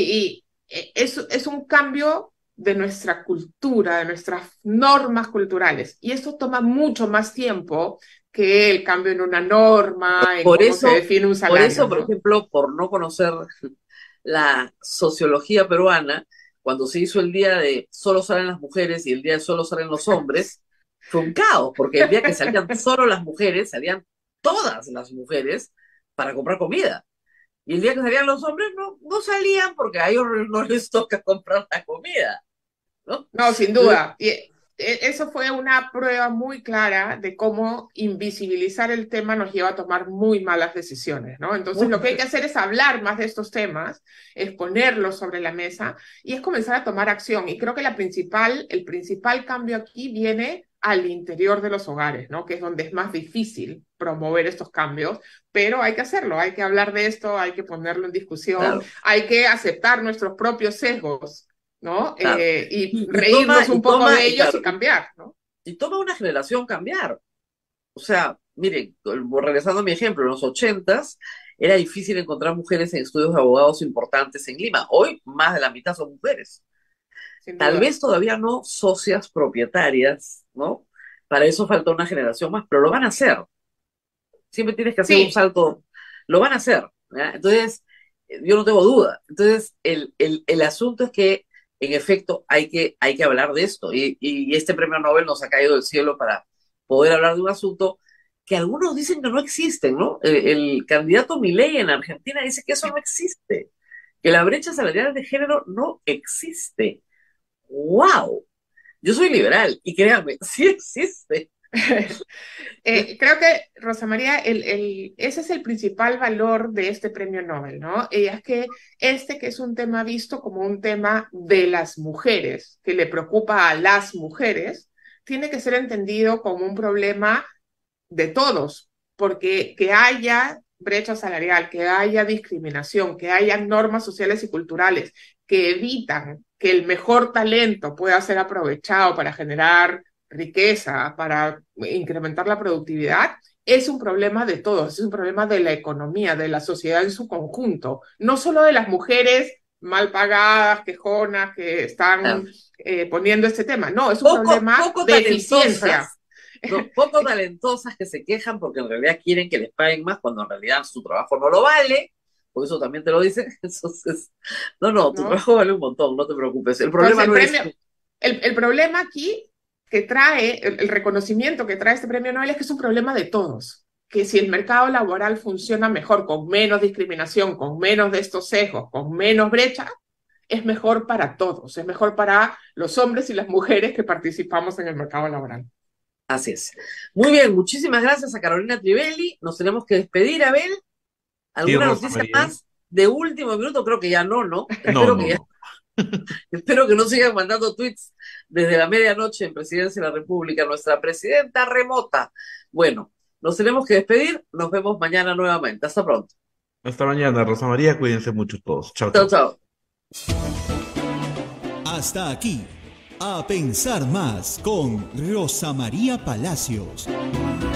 Es un cambio de nuestra cultura, de nuestras normas culturales. Y eso toma mucho más tiempo que el cambio en una norma, en Por cómo se eso, define un salario, por ¿no? ejemplo, por no conocer la sociología peruana, cuando se hizo el día de solo salen las mujeres y el día de solo salen los hombres, fue un caos, porque el día que salían solo las mujeres, salían todas las mujeres para comprar comida. Y el día que salían los hombres, no salían porque a ellos no les toca comprar la comida, ¿no? No, sin Entonces, duda. Eso fue una prueba muy clara de cómo invisibilizar el tema nos lleva a tomar muy malas decisiones, ¿no? Entonces, lo que hay que hacer es hablar más de estos temas, es ponerlos sobre la mesa y es comenzar a tomar acción. Y creo que el principal cambio aquí viene al interior de los hogares, ¿no? Que es donde es más difícil promover estos cambios, pero hay que hacerlo, hay que hablar de esto, hay que ponerlo en discusión, claro, hay que aceptar nuestros propios sesgos, ¿no? claro. Y Y toma, reírnos un y poco toma, de y ellos claro, y cambiar, ¿no? y toma una generación cambiar. O sea, miren, regresando a mi ejemplo, en los ochentas era difícil encontrar mujeres en estudios de abogados importantes en Lima. Hoy más de la mitad son mujeres. Sin Tal duda. vez todavía no socias propietarias, ¿no? Para eso falta una generación más, pero lo van a hacer. Siempre tienes que hacer un Sí, salto, lo van a hacer, ¿ya? Entonces, yo no tengo duda. Entonces, el asunto es que, en efecto, hay que hablar de esto. Y este premio Nobel nos ha caído del cielo para poder hablar de un asunto que algunos dicen que no existe, ¿no? El candidato Milei en Argentina dice que eso no existe, que la brecha salarial de género no existe. ¡Wow! Yo soy liberal y créanme, sí existe. creo que, Rosa María, ese es el principal valor de este premio Nobel, ¿no? Y es que que es un tema visto como un tema de las mujeres, que le preocupa a las mujeres, tiene que ser entendido como un problema de todos, porque que haya brecha salarial, que haya discriminación, que haya normas sociales y culturales que evitan que el mejor talento pueda ser aprovechado para generar riqueza, para incrementar la productividad, es un problema de todos, es un problema de la economía, de la sociedad en su conjunto, no solo de las mujeres mal pagadas, quejonas, que están Claro. poniendo este tema, no, es un problema Poco de eficiencia. talentosas, no, poco talentosas que se quejan porque en realidad quieren que les paguen más cuando en realidad su trabajo no lo vale, por eso también te lo dicen. Entonces, no, tu ¿No? trabajo vale un montón, no te preocupes. El Entonces, problema no eres tú. el problema aquí que trae, el reconocimiento que trae este premio Nobel es que es un problema de todos. Que si el mercado laboral funciona mejor, con menos discriminación, con menos de estos sesgos, con menos brecha, es mejor para todos, es mejor para los hombres y las mujeres que participamos en el mercado laboral. Así es. Muy bien, muchísimas gracias a Carolina Trivelli. Nos tenemos que despedir, Abel. Sí, ¿Alguna Rosa noticia María. más de último minuto? Creo que ya no, ¿no? No, no, no. Espero que no sigan mandando tweets desde la medianoche en Presidencia de la República, nuestra presidenta remota. Bueno, nos tenemos que despedir. Nos vemos mañana nuevamente. Hasta pronto. Hasta mañana, Rosa María. Cuídense mucho todos. Chao, Chao, chao. chao. Hasta aquí, A Pensar Más con Rosa María Palacios.